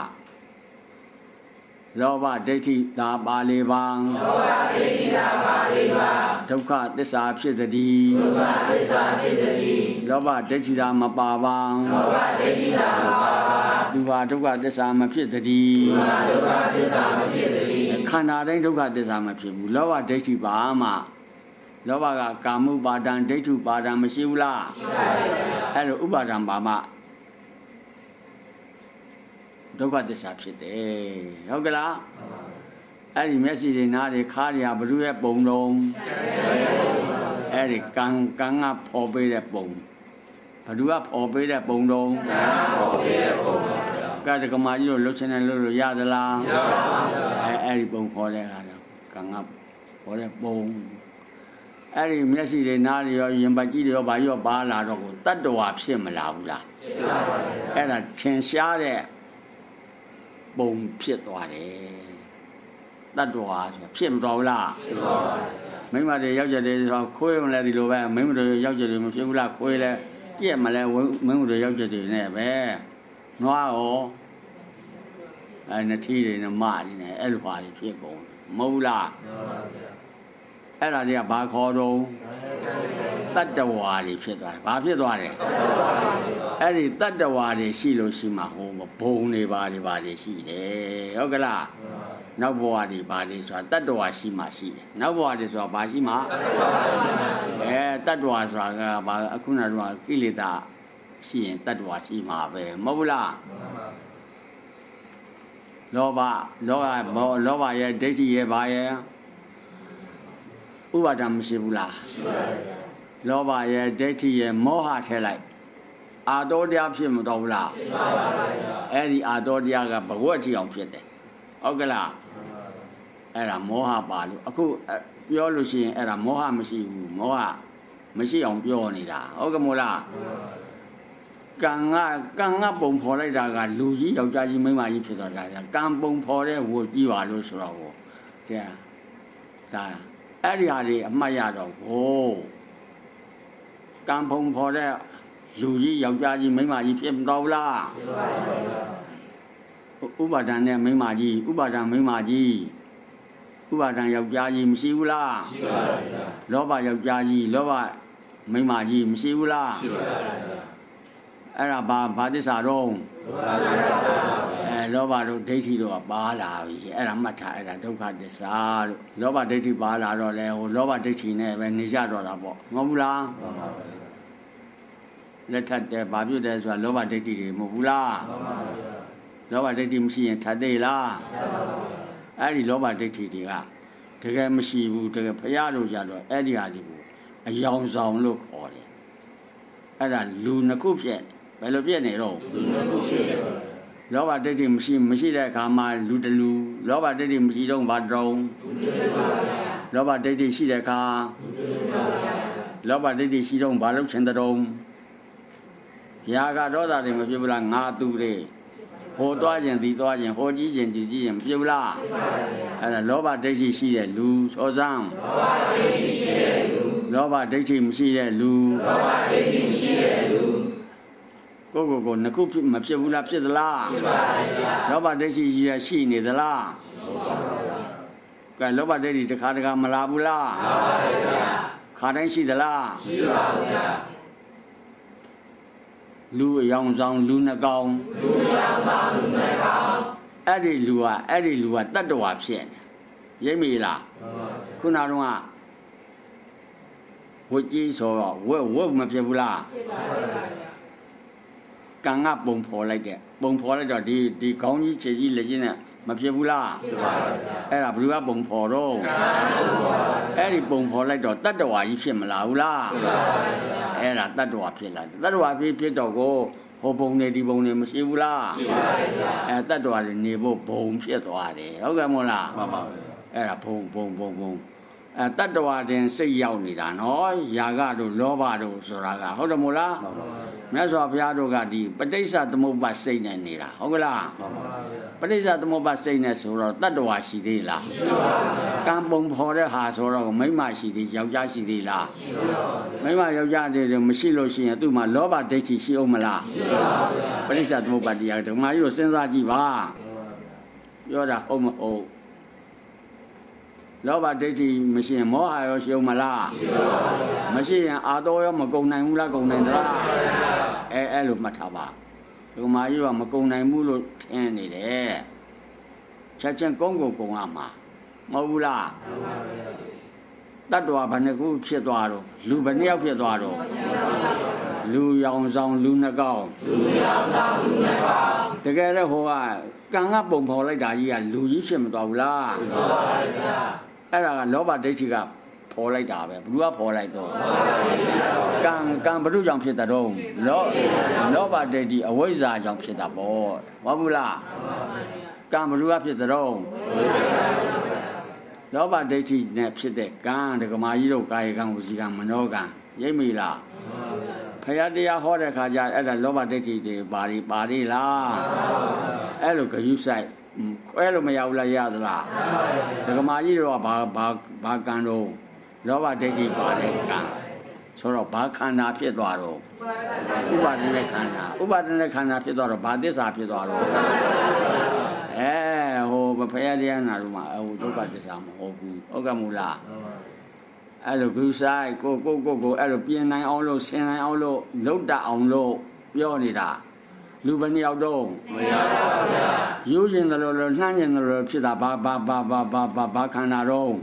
လောဘဒိဋ္ဌိသာပါလေပါလောဘဒိဋ္ဌိသာပါလေပါဒုက္ခသစ္စာဖြစ်သတည်းဒုက္ခသစ္စာဖြစ်သတည်းလောဘဒိဋ္ဌိသာမပါပါလောဘဒိဋ္ဌိသာမပါပါသူဟာဒုက္ခသစ္စာမဖြစ်သတည်းသူဟာဒုက္ခသစ္စာမဖြစ်သတည်းခန္ဓာတိုင်းဒုက္ခသစ္စာမဖြစ်ဘူးလောဘဒိဋ္ဌိပါမှလောဘကကာမုပါဒံဒိဋ္ဌုပါဒံမရှိဘူးလားရှိပါပါအဲ့လိုဥပါဒံပါမှဒုက္ခသစ္စာဖြစ်တယ်ဟုတ်ကလားအဲ့ဒီမျက်စိတွေနားတွေခါးတွေဘ누구ရဲ့ပုံလုံးအဲ့ဒီကံကံကဖော်ပေးတဲ့ပုံဘ누구ကဖော်ပေးတဲ့ပုံလုံးဖော်ပေးတဲ့ပုံပါဗျာကတကမာကြီးတို့လှုပ်ချင်တယ်လို့လို့ရသလားရပါပါဗျာအဲ့အဲ့ဒီပုံခေါ်တဲ့ဟာတော့ကံကဖော်တဲ့ပုံအဲ့ဒီမျက်စိတွေနားတွေရောရင်ပတ်ကြီးတွေရောဘာရောပါလာတော့ကိုတတ္တဝါဖြစ်မလာဘူးလားဖြစ်ပါပါဗျာအဲ့ဒါထင်ရှားတဲ့ပုံဖြစ်သွားတယ်တတ္တဝါဆိုဖြစ်မတော်ဘူးလားဖြစ်ပါပါမိမတွေယောက်ျားတွေဆိုခွေးမလဲဒီလိုပဲမိမတွေယောက်ျားတွေမဖြစ်ဘူးလားခွေးလဲပြက်မလဲမိမတွေယောက်ျားတွေနဲ့ပဲနွားရောအဲနထီးတွေနဲ့မတွေနဲ့အဲ့လိုပါတွေဖြစ်ကုန်မဟုတ်ဘူးလားမှန်ပါဗျာအဲ့ဒါတွေကဘာခေါ်တော့တတ္တဝါတွေဖြစ်သွားတယ်ဘာဖြစ်သွားတယ်အဲ့ဒီတတ္တဝါတွေရှိလို့ရှိမှဟိုဘုံတွေပါတွေပါတွေရှိတယ်ဟုတ်ကလားနောက်ဘဝတွေပါတွေဆိုတာတတ္တဝါရှိမှရှိတယ်နောက်ဘဝတွေဆိုတာဘာရှိမှအဲတတ္တဝါဆိုတာကဘာအခုနကတော့ကိလေသာရှိရင်တတ္တဝါရှိမှာပဲမဟုတ်ဘူးလားလောဘလောဘလောဘရဲ့ဒိဋ္ဌိရဲ့ဘာရဲ့ဥပါဒံမရှိဘူးလားရှိပါဘူးလောဘရဲ့ဒိဋ္ဌိရဲ့မောဟထဲလိုက်အာတောတရားဖြစ်မတော်ဘူးလားဖြစ်ပါပါဘုရားအဲ့ဒီအာတောတရားကဘဝတိအောင်ဖြစ်တယ်ဟုတ်ကလားအဲ့ဒါမောဟပါလို့အခုပြောလို့ရှိရင်အဲ့ဒါမောဟမရှိဘူးမောဟမရှိအောင်ပြောနေတာဟုတ်ကမို့လားကံကကံကပုံဖော်လိုက်တာကလူကြီးယောက်ျားကြီးမိန်းမကြီးဖြစ်သွားတာကံပုံဖော်တဲ့ဝတ်ကြီးပါလို့ဆိုတော့ကိုတဲ့ဒါအဲ့ဒီဟာတွေအမှတ်ရတော့ကိုကံပုံဖော်တဲ့လူကြီးယောက်ျားကြီးမိန်းမကြီးဖြစ်မတော်ဘူးလားဖြစ်ပါဘူးဥပါဒံနဲ့မိန်းမကြီးဥပါဒံမိန်းမကြီးဥပါဒံယောက်ျားကြီးမရှိဘူးလားရှိပါဘူးလောဘယောက်ျားကြီးလောဘမိန်းမကြီးမရှိဘူးလားရှိပါဘူးအဲ့ဒါဘာဘာသစ္စာတော့ဘာသစ္စာအဲလောဘတို့ဒိဋ္ဌိတို့ကပါလာပြီအဲ့ဒါမှတ်ထားအဲ့ဒါဒုက္ခသစ္စာလို့လောဘဒိဋ္ဌိပါလာတော့လေဟိုလောဘဒိဋ္ဌိနဲ့ပဲနေကြတော့တာပေါ့မဟုတ်ဘူးလားမှန်ပါပါလက်ထပ်တယ်ဘာဖြစ်တယ်ဆိုတာလောဘဒိဋ္ဌိတွေမဟုတ်ဘူးလားမှန်ပါပါလောဘဒိဋ္ဌိမရှိရင်ထပ်သေးလားမှန်ပါပါအဲ့ဒီလောဘဒိဋ္ဌိတွေကတကယ်မရှိဘူးတကယ်ဖရာလို့ကြတော့အဲ့ဒီဟာတွေကိုအယောင်ဆောင်လို့ခေါ်တယ်အဲ့ဒါလူနှစ်ခုဖြစ်ဘယ်လိုပြည့်နေတော့လူနှစ်ခုဖြစ်လောဘဒိဋ္ဌိမရှိမရှိတဲ့အခါမှာလူတလူလောဘဒိဋ္ဌိမရှိတော့ဘာတုံးလောဘဒိဋ္ဌိရှိတဲ့အခါလောဘဒိဋ္ဌိရှိတော့ဘာလို့ချင်တဲ့တုံးရာဂဒေါသတွေမဖြစ်ဘူးလားငါသူတွေဟိုသွားခြင်းဒီသွားခြင်းဟိုကြီးခြင်းဒီကြီးခြင်းမဖြစ်ဘူးလားအဲ့ဒါလောဘဒိဋ္ဌိရှိတဲ့လူစောစမ်းလောဘဒိဋ္ဌိရှိတဲ့လူလောဘဒိဋ္ဌိမရှိတဲ့လူလောဘဒိဋ္ဌိမရှိတဲ့လူကိုကိုကိုနှစ်ခုဖြစ်မဖြစ်ဘူးလားဖြစ်သလားဖြစ်ပါဗျာလောဘဒိဋ္ဌိရှိရရှိနေသလားဟုတ်ပါဗျာကဲလောဘဒိဋ္ဌိတစ်ခါတခါမလာဘူးလားလာပါဗျာခါတိုင်းရှိသလားရှိပါဗျာလူအယောင်ဆောင်လူနှကောင်လူအယောင်ဆောင်လူနှကောင်အဲ့ဒီလူကအဲ့ဒီလူကတတ္တဝါဖြစ်နေရိပ်မိလားခုနကတော့ဝတ်ကြီးဆိုတော့ဝတ်ဝတ်မဖြစ်ဘူးလားဖြစ်ပါပါဗျာကံကပုံဖော်လိုက်တဲ့ပုံဖော်လိုက်တော့ဒီဒီခေါင်းကြီးခြေကြီးလက်ကြီးနဲ့မဖြစ်ဘူးလားဖြစ်ပါပါဗျာအဲ့ဒါဘယ်သူကပုံဖော်တော့အဲ့ဒီပုံဖော်လိုက်တော့တတ္တဝါကြီးဖြစ်မလားဘူးလားဖြစ်ပါပါဗျာအဲ့ဒါတတ္တဝါဖြစ်လာတယ်တတ္တဝါဖြစ်ဖြစ်တော့ကိုဟိုပုံနေဒီပုံနေမရှိဘူးလားဖြစ်ပါပါဗျာအဲတတ္တဝါတွေနေဖို့ဘုံဖြစ်သွားတယ်ဟုတ်ကဲ့မို့လားမှန်ပါဗျာအဲ့ဒါဘုံဘုံဘုံဘုံအဲတတ္တဝါတင်စိတ်ရောက်နေတာနော်ယာကတို့လောဘတို့ဆိုတာကဟုတ်တယ်မို့လားမှန်ပါဗျာမြတ်စွာဘုရားတို့ကဒီပဋိစ္စသမုပ္ပါစိတ်နဲ့နေတာဟုတ်ကလားမှန်ပါဗျာပဋိစ္စသမုပ္ပါစိတ်နဲ့ဆိုတော့တတ္တဝါရှိသေးလားမရှိပါဘူးကံပုံဖော်တဲ့ဟာဆိုတော့မိမရှိသေးယောက်ျားရှိသေးလားမရှိပါဘူးမိမယောက်ျားတွေမရှိလို့ရှိရင်သူ့မှာလောဘဒိဋ္ဌိရှိအောင်မလားမရှိပါဘူးပဋိစ္စသမုပ္ပါတရားဓမ္မကြီးတို့စဉ်းစားကြည့်ပါပြောတာဟုတ်မဟုတ်လောဘဒိဋ္ဌိမရှိရင်မောဟရောရှိအောင်မလားမရှိရင်အာတော်ရောမကုန်နိုင်ဘူးလားကုန်နိုင်သလားအဲအဲ့လိုမှတ်ထားပါဓမ္မကြီးကမကုန်နိုင်ဘူးလို့ထင်နေတယ်ချက်ချင်းကုန်းကိုကုန်းရမှာမဟုတ်ဘူးလားတတ္တဝါဘယ်နှခုဖြစ်သွားတော့လူဘယ်နှယောက်ဖြစ်သွားတော့လူရောင်ဆောင်လူနှကောင်လူရောင်ဆောင်လူနှကောင်တကယ်တော့ဟိုကကံကပုံဖော်လိုက်တာကြီးကလူကြီးဖြစ်မသွားဘူးလားဖြစ်ပါပါဗျာအဲ့ဒါကလောဘဒိဋ္ဌိကဖော်လိုက်တာပဲဘ누구ကဖော်လိုက်တော့ကံကံဘ누구ကြောင့်ဖြစ်တာတော့လောလောဘဒိဋ္ဌိအဝိဇ္ဇာကြောင့်ဖြစ်တာပေါ့မဟုတ်ဘူးလားကံဘ누구ကဖြစ်တာတော့လောဘဒိဋ္ဌိနဲ့ဖြစ်တဲ့ကံဒကမာကြီးတို့ကာယကံဝစီကံမနောကံရိပ်မိလားဖယားတရားဟောတဲ့ခါကျအဲ့ဒါလောဘဒိဋ္ဌိတွေပါရီပါရီလားအဲ့လိုဂယုဆိုင်ခွဲလို့မရဘူးလားရသလားဒကမာကြီးတို့ကဘာဘာဘာကံတော့လောဘဒိဋ္ဌိပါတဲ့ကံဆိုတော့ဘာခန္ဓာဖြစ်သွားတော့ဥပါဒณะခန္ဓာဥပါဒณะခန္ဓာဖြစ်သွားတော့ဘာသစ္စာဖြစ်သွားတော့အဲဟိုဖယားတရားနာလို့မှာဟိုဒုက္ခသစ္စာမဟုတ်ဘူးဟုတ်ကဲ့မို့လားအဲ့လိုဂုဆိုင်ကိုကိုကိုကိုအဲ့လိုပြင်နိုင်အောင်လို့ဆင်နိုင်အောင်လို့လုတ်တအောင်လို့ပြောနေတာလူဘယ်နှစ်ယောက်တော့မရပါဘူးဗျာယူရင်တယ်လို့နှမ်းရင်တယ်လို့ဖြစ်တာဘာဘာဘာဘာဘာဘာခန္ဓာတော့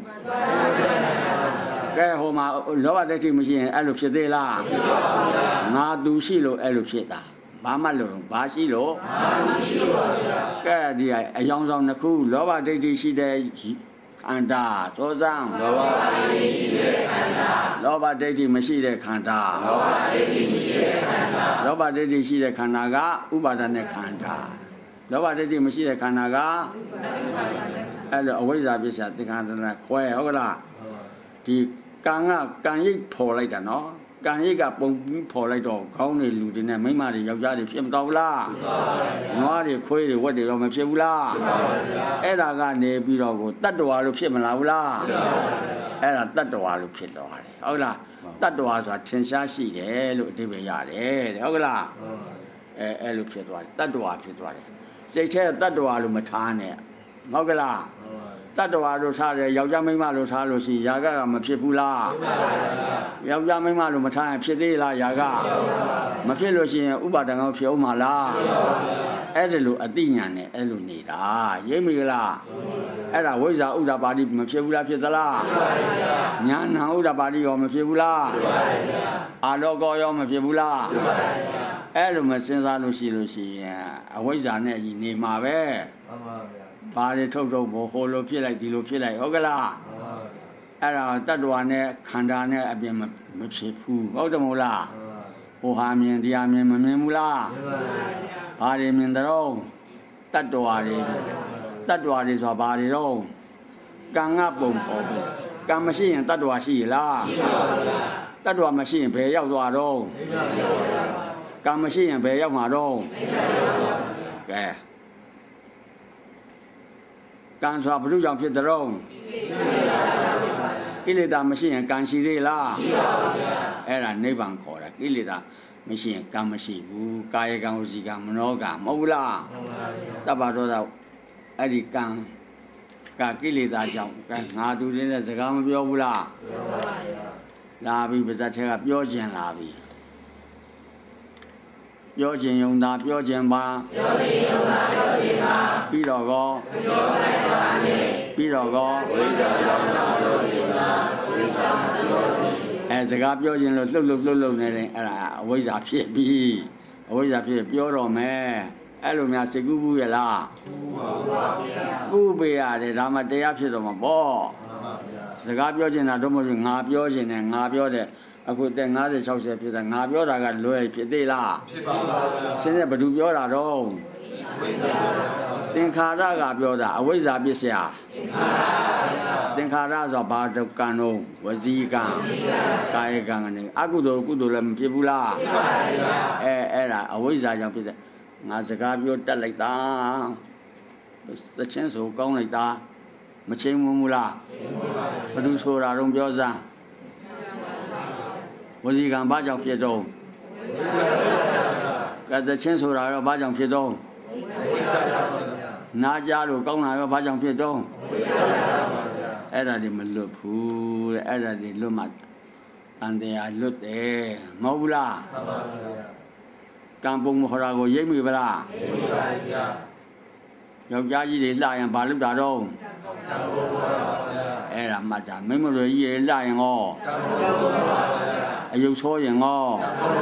ကဲဟိုမှာလောဘဒိဋ္ဌိမရှိရင်အဲ့လိုဖြစ်သေးလားမရှိပါဘူးဗျာငါသူရှိလို့အဲ့လိုဖြစ်တာဘာမှလို့ဘာရှိလို့ဘာရှိပါဗျာကဲဒီအယောင်ဆောင်တစ်ခုလောဘဒိဋ္ဌိရှိတဲ့ခန္ဓာသောစံလောဘဒိဋ္ဌိရှိတဲ့ခန္ဓာလောဘဒိဋ္ဌိမရှိတဲ့ခန္ဓာလောဘဒိဋ္ဌိမရှိတဲ့ခန္ဓာလောဘဒိဋ္ဌိရှိတဲ့ခန္ဓာကဥပါဒณะခန္ဓာလောဘဒိဋ္ဌိမရှိတဲ့ခန္ဓာကအဲ့လိုအဝိဇ္ဇာပစ္စယသင်္ခါရဏခွဲဟုတ်ကလားဒီကံကကံရိပ်ဖော်လိုက်တာနော်ကံရိပ်ကပုံပြီးဖော်လိုက်တော့ခေါင်းတွေလူတွေနဲ့မိန်းမတွေယောက်ျားတွေဖြစ်မတော့ဘူးလားနွားတွေခွေးတွေဝက်တွေတော့မဖြစ်ဘူးလားအဲ့ဒါကနေပြီးတော့ကိုတတ္တဝါလို့ဖြစ်မလာဘူးလားအဲ့ဒါတတ္တဝါလို့ဖြစ်တော့တယ်ဟုတ်လားတတ္တဝါဆိုတာထင်ရှားရှိတယ်လို့အဓိပ္ပာယ်ရတယ်တဲ့ဟုတ်ကလားအဲအဲ့လိုဖြစ်သွားတယ်တတ္တဝါဖြစ်သွားတယ်စိတ်ထဲတတ္တဝါလို့မထားနဲ့ဟုတ်ကလားတတ္တဝါလို့ထားတယ်ယောက်ျားမိန်းမလို့ထားလို့ရှိရင်ယာကကမဖြစ်ဘူးလားယောက်ျားမိန်းမလို့မထားရင်ဖြစ်သေးလားယာကမဖြစ်လို့ရှိရင်ဥပါဒံကောဖြစ်အောင်မလားအဲ့ဒါလိုအတိညာနဲ့အဲ့လိုနေတာရိပ်မိလားအဲ့ဒါဝိဇ္ဇာဥဒ္ဒပါတိမဖြစ်ဘူးလားဖြစ်သလားညာဏဥဒ္ဒပါတိရောမဖြစ်ဘူးလားအာလောကောရောမဖြစ်ဘူးလားအဲ့လိုမစဉ်းစားလို့ရှိလို့ရှိရင်အဝိဇ္ဇာနဲ့ကြီးနေမှာပဲမှန်ပါဗျာဘာတွေထုတ်ထုတ်ဖို့ဟိုလိုဖြစ်လိုက်ဒီလိုဖြစ်လိုက်ဟုတ်ကလားအဲ့ဒါတတ္တဝါနဲ့ခန္ဓာနဲ့အပြင်မဖြစ်ဘူးဟုတ်တယ်မို့လားဟိုဟာမြင်တရားမြင်မမြင်ဘူးလားဘာတွေမြင်တော့တတ္တဝါတွေတတ္တဝါတွေဆိုတာဘာတွေတော့ကံကပုံပေါ်ပဲကံမရှိရင်တတ္တဝါရှိရလားတတ္တဝါမရှိရင်ဘယ်ရောက်သွားတော့ကံမရှိရင်ဘယ်ရောက်မှာတော့ကဲကံဆိုတာဘု து ကြောင့်ဖြစ်တဲ့တော့ကိလေသာမရှိရင်ကံရှိသေးလားရှိပါဘူးဗျာအဲ့ဒါနိဗ္ဗာန်ခေါ်တာကိလေသာမရှိရင်ကံမရှိဘူးကာယကံဝစီကံမနောကံမဟုတ်ဘူးလားမှန်ပါဗျာတပ္ပဒေါသအဲ့ဒီကံကကိလေသာကြောင့်ကဲငါသူတွေနဲ့စကားမပြောဘူးလားပြောပါဗျာလာပြီပါဇက်ထဲကပြောခြင်းလာပြီပြောခြင်းယုံတာပြောခြင်းပါပြောခြင်းယုံတာပြောခြင်းပါပြီးတော့ကောပြီးတော့ကောအဲစကားပြောခြင်းလို့လှုပ်လှုပ်လှုပ်လှုပ်နေတယ်အဲ့ဒါအဝိဇ္ဇာဖြစ်ပြီအဝိဇ္ဇာဖြစ်ပြောတော့မယ်အဲ့လိုများစိတ်ကူးဘူးရလားကူးပေးရတယ်ဒါမှတရားဖြစ်တော့မှာပေါ့စကားပြောခြင်းတာတော့မဟုတ်ငါပြောခြင်းနဲ့ငါပြောတဲ့အခုတဲ့၅၀ ၆၀ဖြစ်တာငါပြောတာကလွယ်ဖြစ်သေးလားဖြစ်ပါပါဘုရားစဉ်းနဲ့ဘယ်သူပြောတာတော့သင်္ခါရကပြောတာအဝိဇ္ဇာပစ္စယသင်္ခါရဆိုဘာဒုက္ကံတော့ဝစီကံကာယကံကနေအကုသိုလ်ကုသိုလ်လည်းမဖြစ်ဘူးလားဖြစ်ပါဗျာအဲအဲ့ဒါအဝိဇ္ဇာကြောင့်ဖြစ်တဲ့ငါစကားပြောတတ်လိုက်တာသချင်းဆိုကောင်းလိုက်တာမချင်းမဘူးလားဘယ်သူဆိုတာတော့ပြောစမ်းဝစီကံဘာကြောင့်ဖြစ်တော့ကဲသချင်းဆိုတာတော့ဘာကြောင့်ဖြစ်တော့နာကြလို့ကောင်းတာရောဘာကြောင့်ဖြစ်တော့အဲ့ဒါတွေမလွတ်ဘူးတဲ့အဲ့ဒါတွေလွတ်မှအန္တရာယ်လွတ်တယ်မဟုတ်ဘူးလားမှန်ပါဗျာကံပုံမဟောတာကိုရိပ်မိဗလားရိပ်မိပါဗျာယောက်ျားကြီးတွေလှရင်ဘာလုပ်တာတော့အဲ့ဒါမှတ်တာမိမတို့ကြီးတွေလှရင်ဟောအယုတ်ဆိုးရင်ဟော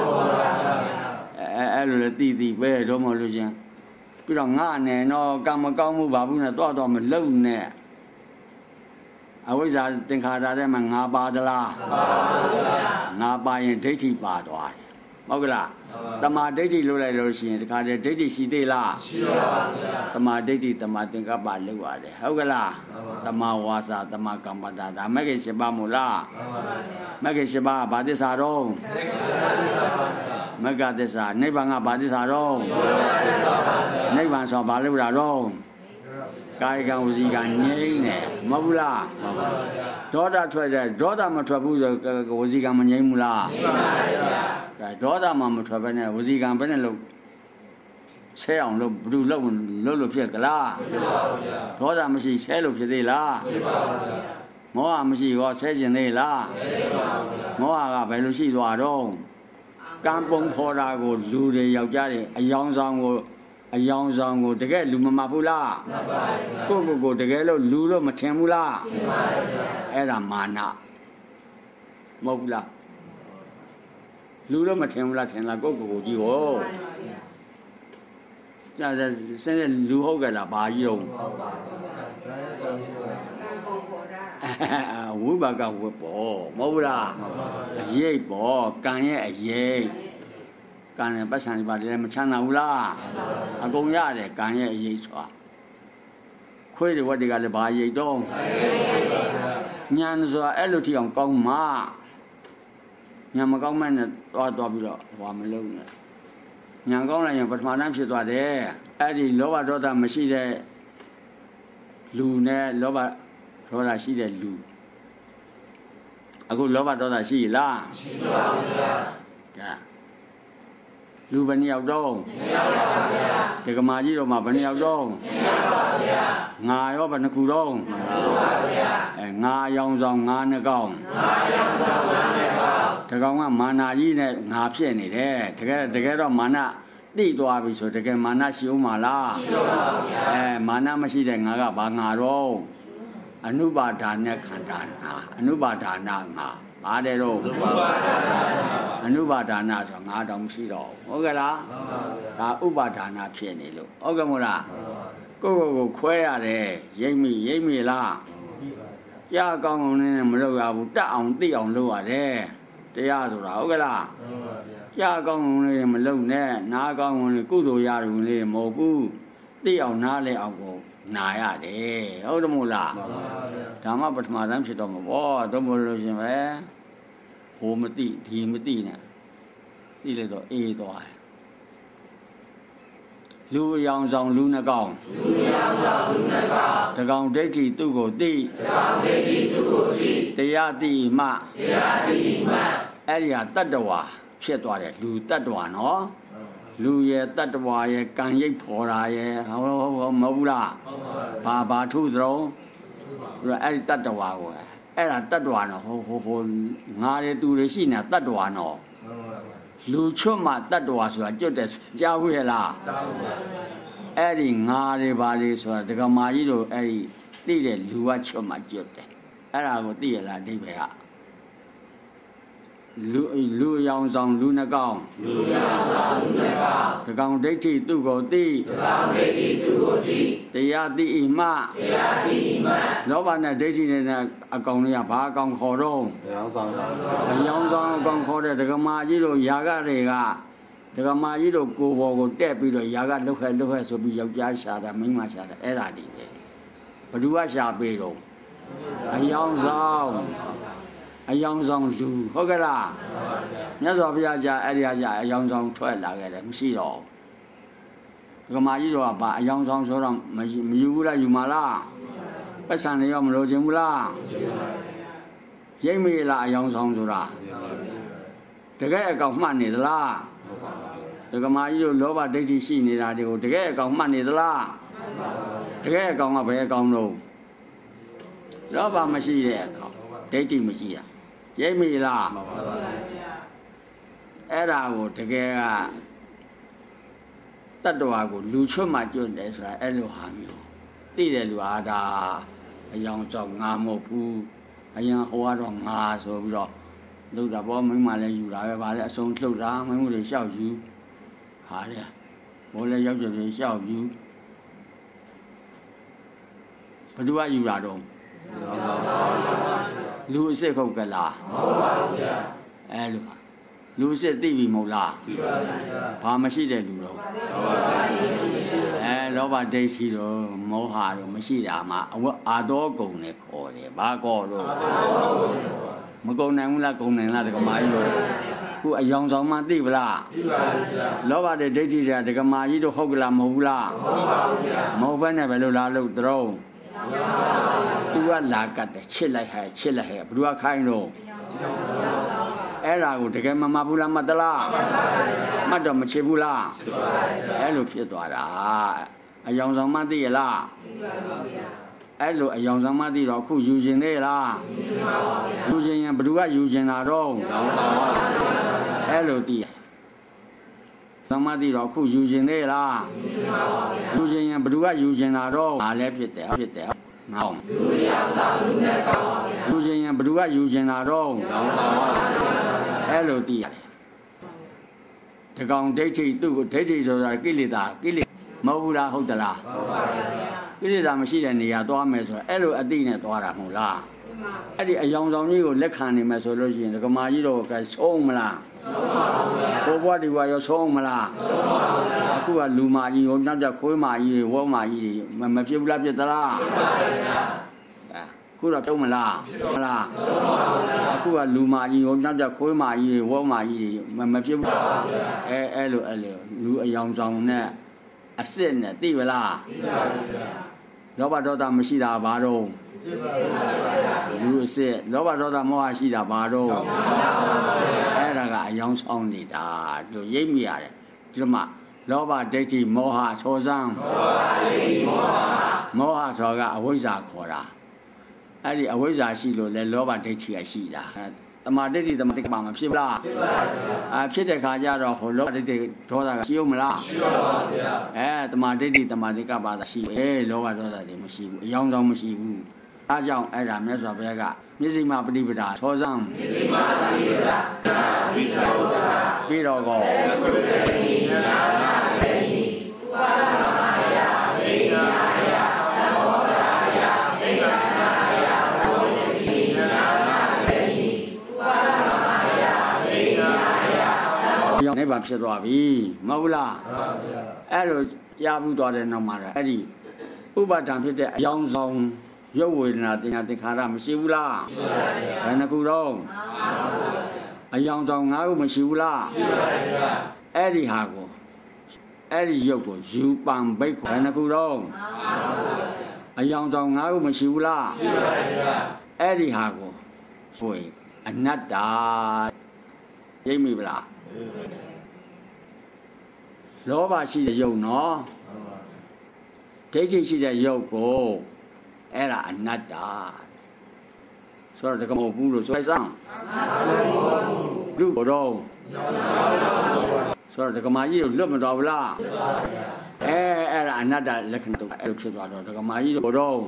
အဲအဲ့လိုလေတိတိပဲတော့မလို့ချင်းပြီးတော့ငါနဲ့တော့ကံမကောင်းမှုပါဘူးနဲ့တော့တော့မလုံနဲ့အဝိဇ္ဇာသင်္ခါရထဲမှာငါပါသလားပါပါဗျာငါပါရင်ဒိဋ္ဌိပါသွားတယ်ဟုတ်ကလားတမာဒိဋ္ဌိလို့လိုက်လို့ရှိရင်တခါတည်းဒိဋ္ဌိရှိသေးလားရှိပါပါဗျာတမာဒိဋ္ဌိတမာသင်္ကပ္ပလောက်ရတယ်ဟုတ်ကလားတမာဝါစာတမာကမ္မတာဒါမဂ္ဂင်၈ပါးမို့လားမှန်ပါဗျာမဂ္ဂင်၈ပါးဘာသစ္စာတော့မဂ္ဂသစ္စာနိဗ္ဗာန်ကဘာသစ္စာတော့နိဗ္ဗာန်ဆိုဘာလို့လာတော့ကာယကံဝစီကံငြိမ့်တယ်မဟုတ်ဘူးလားမှန်ပါဗျာဒေါသထွက်တယ်ဒေါသမထွက်ဘူးဆိုဝစီကံမငြိမ့်ဘူးလားမှန်ပါဗျာဒေါသမမထွက်ဘဲနဲ့ဝစီကံဘယ်နဲ့လို့ဆဲအောင်လို့ဘယ်သူလို့လို့လို့ဖြစ်ကြလားဖြစ်ပါဗျာဒေါသမရှိဆဲလို့ဖြစ်သေးလားဖြစ်ပါဗျာမောဟမရှိရောဆဲခြင်းသေးလားဆဲပါဗျာမောဟကဘယ်လိုရှိသွားတော့ကံပုံဖော်တာကိုလူတွေယောက်ျားတွေအယောင်ဆောင်ကိုအယောင်ဆောင်ကိုတကယ်လူမမှတ်ဘူးလားမှတ်ပါဗျာကိုကိုကိုတကယ်လို့လူလို့မထင်ဘူးလားထင်ပါဗျာအဲ့ဒါမာနမဟုတ်ဘူးလားလူလို့မထင်ဘူးလားထင်လားကိုကိုကိုကြီးဟောဒါစင်းလူဟုတ်ကြလားဘာကြီးတော့ဝိပါကဝတ်ပေါ်မဟုတ်ဘူးလားအရေးပေါ်ကံရဲ့အရေးကံနဲ့ပတ်စံတွေပါတယ်မချမ်းသာဘူးလားအကုန်ရတယ်ကံရဲ့အရေးဆိုတာခွေးတွေဝတ်တွေကလည်းဘာရိတ်တော့ညာဆိုတာအဲ့လိုထိအောင်ကောင်းမှညာမကောင်းမဲ့နဲ့သွားသွားပြီးတော့ဟောမလုံးနဲ့ညာကောင်းလိုက်ရင်ပထမတန်းဖြစ်သွားတယ်အဲ့ဒီလောဘဒေါသမရှိတဲ့လူနဲ့လောဘဒေါသရှိတဲ့လူအခုလောဘဒေါသရှိလားရှိပါဘူးဗျာကဲလူဘယ်နှစ်ယောက်တော့နှစ်ယောက်ပါဗျာတက္ကမကြီးတော့မှဘယ်နှစ်ယောက်တော့နှစ်ယောက်ပါဗျာငါရောဘယ်နှခုတော့နှစ်ခုပါဗျာအဲငါရောင်ဆောင်ငါနှစ်ကောင်ငါရောင်ဆောင်ငါနှစ်ကောင်တကောင်ကမာနာကြီးနဲ့ငါဖြစ်နေတယ်တကယ်တကယ်တော့မာနတိသွားပြီဆိုတကယ်မာနရှိဦးမှာလားရှိပါဗျာအဲမာနမရှိတဲ့ငါကဘာငါတော့အနုပါဒာနဲ့ခန္ဓာနာအနုပါဒာနာငါပါတယ်တော့အနုပါဒာနာဆိုငါတောင်မရှိတော့ဟုတ်ကဲ့လားဒါဥပါဒာနာဖြစ်နေလို့ဟုတ်ကဲ့မို့လားကိုယ့်ကိုယ်ကိုခွဲရတယ်ရိပ်မိရိပ်မိလားရကောင်းအောင်နဲ့မလုပ်ရဘူးတတ်အောင်သိအောင်လုပ်ရတယ်တရားဆိုတာဟုတ်ကဲ့လားရကောင်းအောင်နဲ့မလုပ်နဲ့နားကောင်းအောင်နဲ့ကုသိုလ်ရတယ်လေမဟုတ်ဘူးသိအောင်နားလဲအောင်ကိုနာရတယ်ဟုတ်တယ်မို့လားဒါမှပထမတန်းဖြစ်တော့မှာပေါ့တော့မလို့ရှင်ပဲဟိုမသိဒီမသိနဲ့သိလိုက်တော့အေးသွားတယ်လူအယောင်ဆောင်လူနှကောင်လူအယောင်ဆောင်လူနှကောင်တကောင်ဒိဋ္ဌိသူ့ကိုသိတကောင်ဒိဋ္ဌိသူ့ကိုသိတရားသိမှတရားသိမှအဲ့ဒီဟာတတ္တဝါဖြစ်သွားတယ်လူတတ္တဝါနော်လူရဲ့တတ္တဝါရဲ့ကံရိပ်ဖော်တာရဲ့ဟောဟောမဟုတ်ဘူးလားဘာဘာထုသရုံအဲ့ဒီတတ္တဝါကိုအဲ့ဒါတတ္တဝါနော်ဟိုဟိုဟိုငါတွေသူတွေရှိနေတာတတ္တဝါနော်လူချွတ်မှတတ္တဝါဆိုတာကြွတ်တယ်ကြားဘူးရဲ့လားကြားဘူးပါအဲ့ဒီငါတွေပါလေဆိုတာဒကမာကြီးတို့အဲ့ဒီသိတဲ့လူဝချွတ်မှကျွတ်တယ်အဲ့ဒါကိုသိရလားအဓိပ္ပာယ်ကလူလူရောင်ဆောင်လူနှကောင်လူရောင်ဆောင်လူနှကောင်တကောင်ဒိဋ္ဌိသူ့ကိုသိတကောင်ဒိဋ္ဌိသူ့ကိုသိတရားသိဣမတရားသိဣမလောဘနဲ့ဒိဋ္ဌိနဲ့အကောင်တွေကဘာအကောင်ခေါ်တော့ရောင်ဆောင်ရောင်ဆောင်အကောင်ခေါ်တဲ့ဒကမာကြီးတို့ယာကတွေကဒကမာကြီးတို့ကိုယ်ပေါ်ကိုတက်ပြီးတော့ယာကလှုပ်ခဲလှုပ်ခဲဆိုပြီးယောက်ျားရှာတာမိန်းမရှာတာအဲ့ဒါတွေပဲဘ누구ကရှာပေးတော့အယောင်ဆောင်အယောင်ဆောင်လူဟုတ်ကဲ့လားမြတ်စွာဘုရားကြာအဲ့ဒီအကြာအယောင်ဆောင်ထွက်လာခဲ့တယ်မရှိတော့ဒကမာကြီးတို့ကဘာအယောင်ဆောင်ဆိုတော့မယူဘူးလားယူမလားပတ်စံတွေရောမလိုချင်ဘူးလားရိပ်မေးလားအယောင်ဆောင်ဆိုတာတကယ်အကောင်မှတ်နေသလားဒကမာကြီးတို့လောဘဒိဋ္ဌိရှိနေတာတွေကိုတကယ်အကောင်မှတ်နေသလားတကယ်အကောင်ကဘယ်အကောင်တော့လောဘမရှိတဲ့အကောင်ဒိဋ္ဌိမရှိတာရိပ်မိလားအဲ့ဒါကိုတကယ်ကတတ္တဝါကိုလူချွတ်မှကျွတ်တယ်ဆိုတာအဲ့လိုဟာမျိုးသိတယ်လူအားဒါအယောင်ကြောင့်ငါမဟုတ်ဘူးအရင်ဟိုကတော့ငါဆိုပြီးတော့လှုပ်တာပေါ့မိမလည်းယူတာပဲဗါလဲအစုံလှုပ်တာမိမှုတွေလျှောက်ယူခါတယ်ဘောလည်းရောက်ကြတယ်လျှောက်ယူဘယ်သူကယူတာတော့လူအစ်စ်ခုတ်ကလားမဟုတ်ပါဘူးဗျာအဲလိုလူအစ်စ်သိပြီမဟုတ်လားသိပါဗျာဘာမရှိတဲ့လူတော့အဲလောဘဒိဋ္ဌိတော့မောဟတော့မရှိတာမှအဝအာတော်ကုံနဲ့ခေါ်တယ်ဘာကောတော့မကုံနိုင်ဘူးလားကုံနိုင်လားဒကမာကြီးတို့ခုအယောင်ဆောင်မှသိပလားသိပါဗျာလောဘတဲ့ဒိဋ္ဌိတွေကဒကမာကြီးတို့ဟုတ်ကလားမဟုတ်ဘူးလားမဟုတ်ပါဘူးဗျာမဟုတ်ဘဲနဲ့ဘယ်လိုလားလို့တော့သူကလာကတ်တယ်ချစ်လိုက်ဟဲ့ချစ်လိုက်ဟဲ့ဘ누구ကခိုင်းတော့အဲ့ဒါကိုတကယ်မမှတ်ဘူးလားမှတ်သလားမှတ်တော့မချစ်ဘူးလားအဲ့လိုဖြစ်သွားတာအယောင်ဆောင်မှသိရလားအဲ့လိုအယောင်ဆောင်မှသိတော့အခုယူခြင်းသေးလားယူခြင်းရင်ဘ누구ကယူခြင်းတာတော့အဲ့လိုသိသမာဓိတော့အခုယူခြင်းသေးလားယူခြင်းရင်ဘ누구ကယူခြင်းတာတော့ငါလည်းဖြစ်တယ်ဖြစ်တယ်ငေါလူရောက်ဆောင်လူနဲ့ကောင်းပါဗျာယူခြင်းရင်ဘ누구ကယူခြင်းတာတော့အဲ့လိုသိရတယ်တကောင်ဒိဋ္ဌိသူ့ကိုဒိဋ္ဌိဆိုတာကိလေသာကိလေမဟုတ်ဘူးလားဟုတ်သလားဟုတ်ပါဗျာကိလေသာမရှိတဲ့နေရာသွားမယ်ဆိုတော့အဲ့လိုအတိနဲ့သွားတာမဟုတ်လားအဲ့ဒီအယောင်ဆောင်ကြီးကိုလက်ခံနေမယ်ဆိုလို့ရှိရင်ဒကမာကြီးတော့ကဲဆုံးမလားဆုံးပါဘူးဗျာဘိုးဘွားဒီဘွားရောဆုံးမလားဆုံးပါဘူးဗျာအခုကလူမာကြီးရောနောက်ကျခွေးမာကြီးတွေဝေါမာကြီးတွေမဖြစ်ဘူးလားဖြစ်သလားဖြစ်ပါဗျာအခုတော့ပြုံးမလားဖြစ်မလားဆုံးပါဘူးဗျာအခုကလူမာကြီးရောနောက်ကျခွေးမာကြီးတွေဝေါမာကြီးတွေမဖြစ်ဘူးလားအဲအဲ့လိုအဲ့လိုလူအယောင်ဆောင်နဲ့အစ်စ်နဲ့သိပါလားသိပါဗျာလောဘဒေါသမရှိတာဘာတော့လူအစ်စ်လောဘဒေါသမောဟရှိတာဘာတော့အဲ့ဒါကအယောင်ဆောင်နေတာလို့ရိပ်မိရတယ်ဒီမှာလောဘဒိဋ္ဌိမောဟသောစံမောဟဒိဋ္ဌိမောဟမောဟဆိုကအဝိဇ္ဇာခေါ်တာအဲ့ဒီအဝိဇ္ဇာရှိလို့လေလောဘဒိဋ္ဌိကရှိတာတမာဒိဋ္ဌိတမာတိကပါမဖြစ်ဘူးလားဖြစ်ပါဗျာအာဖြစ်တဲ့ခါကျတော့ဟိုလောဘဒိဋ္ဌိဒေါသကရှိဦးမလားရှိပါပါဗျာအဲတမာဒိဋ္ဌိတမာတိကပါသာရှိတယ်လောဘဒေါသတွေမရှိဘူးအယောင်ဆောင်မရှိဘူးအားကြောင့်အဲ့ဒါမြတ်စွာဘုရားကမျက်စိမပฏิပဒါသောစံမျက်စိမပฏิပဒါဝိသောကပြီးတော့ကောနိဗ္ဗာန်ဖြစ်သွားပြီမဟုတ်လားမှန်ပါဗျာအဲ့လိုကြားဘူးသွားတဲ့နောက်မှာအဲ့ဒီဥပါဒံဖြစ်တဲ့အယောင်ဆောင်ရုပ်ဝေဒနာတင်ညာသင်္ခါရမရှိဘူးလားရှိပါဗျာဘယ်နှခုတော့မှန်ပါဗျာအယောင်ဆောင်၅ခုမရှိဘူးလားရှိပါဗျာအဲ့ဒီဟာကိုအဲ့ဒီရုပ်ကိုယူပံဘိတ်ဘယ်နှခုတော့မှန်ပါဗျာအယောင်ဆောင်၅ခုမရှိဘူးလားရှိပါဗျာအဲ့ဒီဟာကိုဆိုရင်အနတ္တရိပ်မိဗလားလောဘရှိတဲ့ယုတ်နော်ဒိဋ္ဌိရှိတဲ့ယုတ်ကိုအဲ့ဒါအနတ္တဆိုတော့တကမဟုတ်ဘူးလို့ဆိုလိုက်စမ်းလူတော့ဆိုတော့တကမာကြီးတို့လွတ်မတော်ဘူးလားအဲအဲ့ဒါအနတ္တလက္ခဏာတော့အဲ့လိုဖြစ်သွားတော့ဒကမာကြီးတို့တော့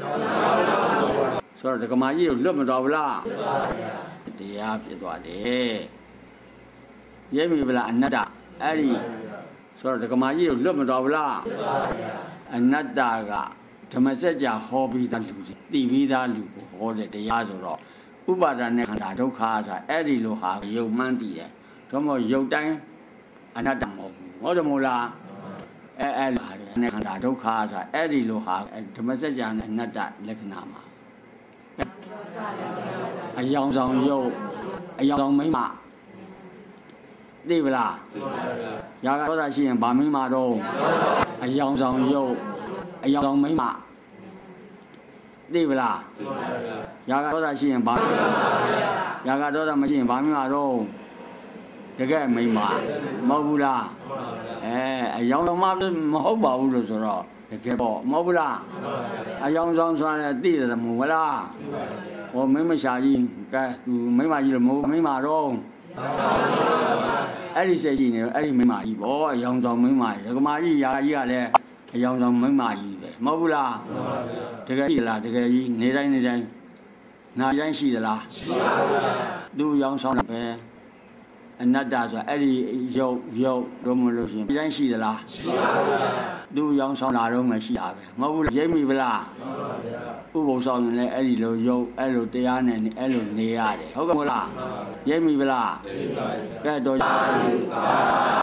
ဆိုတော့ဒကမာကြီးတို့လွတ်မသွားဘူးလားတရားဖြစ်သွားတယ်ရဲမိဗလားအနတ္တအဲ့ဒီဆိုတော့ဒကမာကြီးတို့လွတ်မသွားဘူးလားအနတ္တကဓမ္မစကြာဟောပြီးသားလူတွေသိပြီးသားလူကိုဟောတဲ့တရားဆိုတော့ဥပါဒနဲ့ခန္ဓာဒုက္ခဆိုတာအဲ့ဒီလိုဟာယုံမှန်းတည်တယ်ဒါမှမဟုတ်ယုတ်တိုင်းအနတ္တမဟုတ်ဘူးဟုတ်တယ်မို့လားအဲအဲ့လိုဟာနဲ့ခန္ဓာဒုက္ခဆိုတာအဲ့ဒီလိုဟာဓမ္မစကြာနဲ့အနတ္တလက္ခဏာမှာအယောင်ဆောင်ယုတ်အယောင်ဆောင်မိမသိပလားရာဂဒေါသရှိရင်ဗာမိမတော့အယောင်ဆောင်ယုတ်အယောင်ဆောင်မိမသိပလားရာဂဒေါသရှိရင်ဗာရာဂဒေါသမရှိရင်ဗာမိမတော့တကယ်မိမမဟုတ်ဘူးလားအဲအယောင်ဆောင်မမဟုတ်ပါဘူးလို့ဆိုတော့တကယ်ပေါ့မဟုတ်ဘူးလားအယောင်ဆောင်ဆိုရင်သိတယ်မဟုတ်လားဟောမိမရှာကြီးကဲသူမိမကြီးလို့မဟုတ်မိမတော့အဲ့ဒီစိတ်ကြီးနေတော့အဲ့ဒီမိမကြီးပေါ့အယောင်ဆောင်မိမကြီးဒကမာကြီးယာကြီးကလည်းအယောင်ဆောင်မိမကြီးပဲမဟုတ်ဘူးလားတကယ်ရှိလားတကယ်ကြီးနေတိုင်းနေတိုင်းနာတိုင်းရှိသလားရှိပါဘူးသူအယောင်ဆောင်တာပဲအနတ္တဆိုတာအဲ့ဒီရုပ်ရုပ်တော့မလို့ရှိရင်တိုင်းရှိသလားရှိပါဘူးသူအယောင်ဆောင်တာတော့မှရှိတာပဲမဟုတ်ဘူးလားရိပ်မိဗလားဥပုသ်ဆောင်ရင်လည်းအဲ့ဒီလိုရုပ်အဲ့လိုတရားနဲ့အဲ့လိုနေရတယ်ဟုတ်ကဲ့မလားရိပ်မိဗလားရိပ်ပါဘူးကဲတော့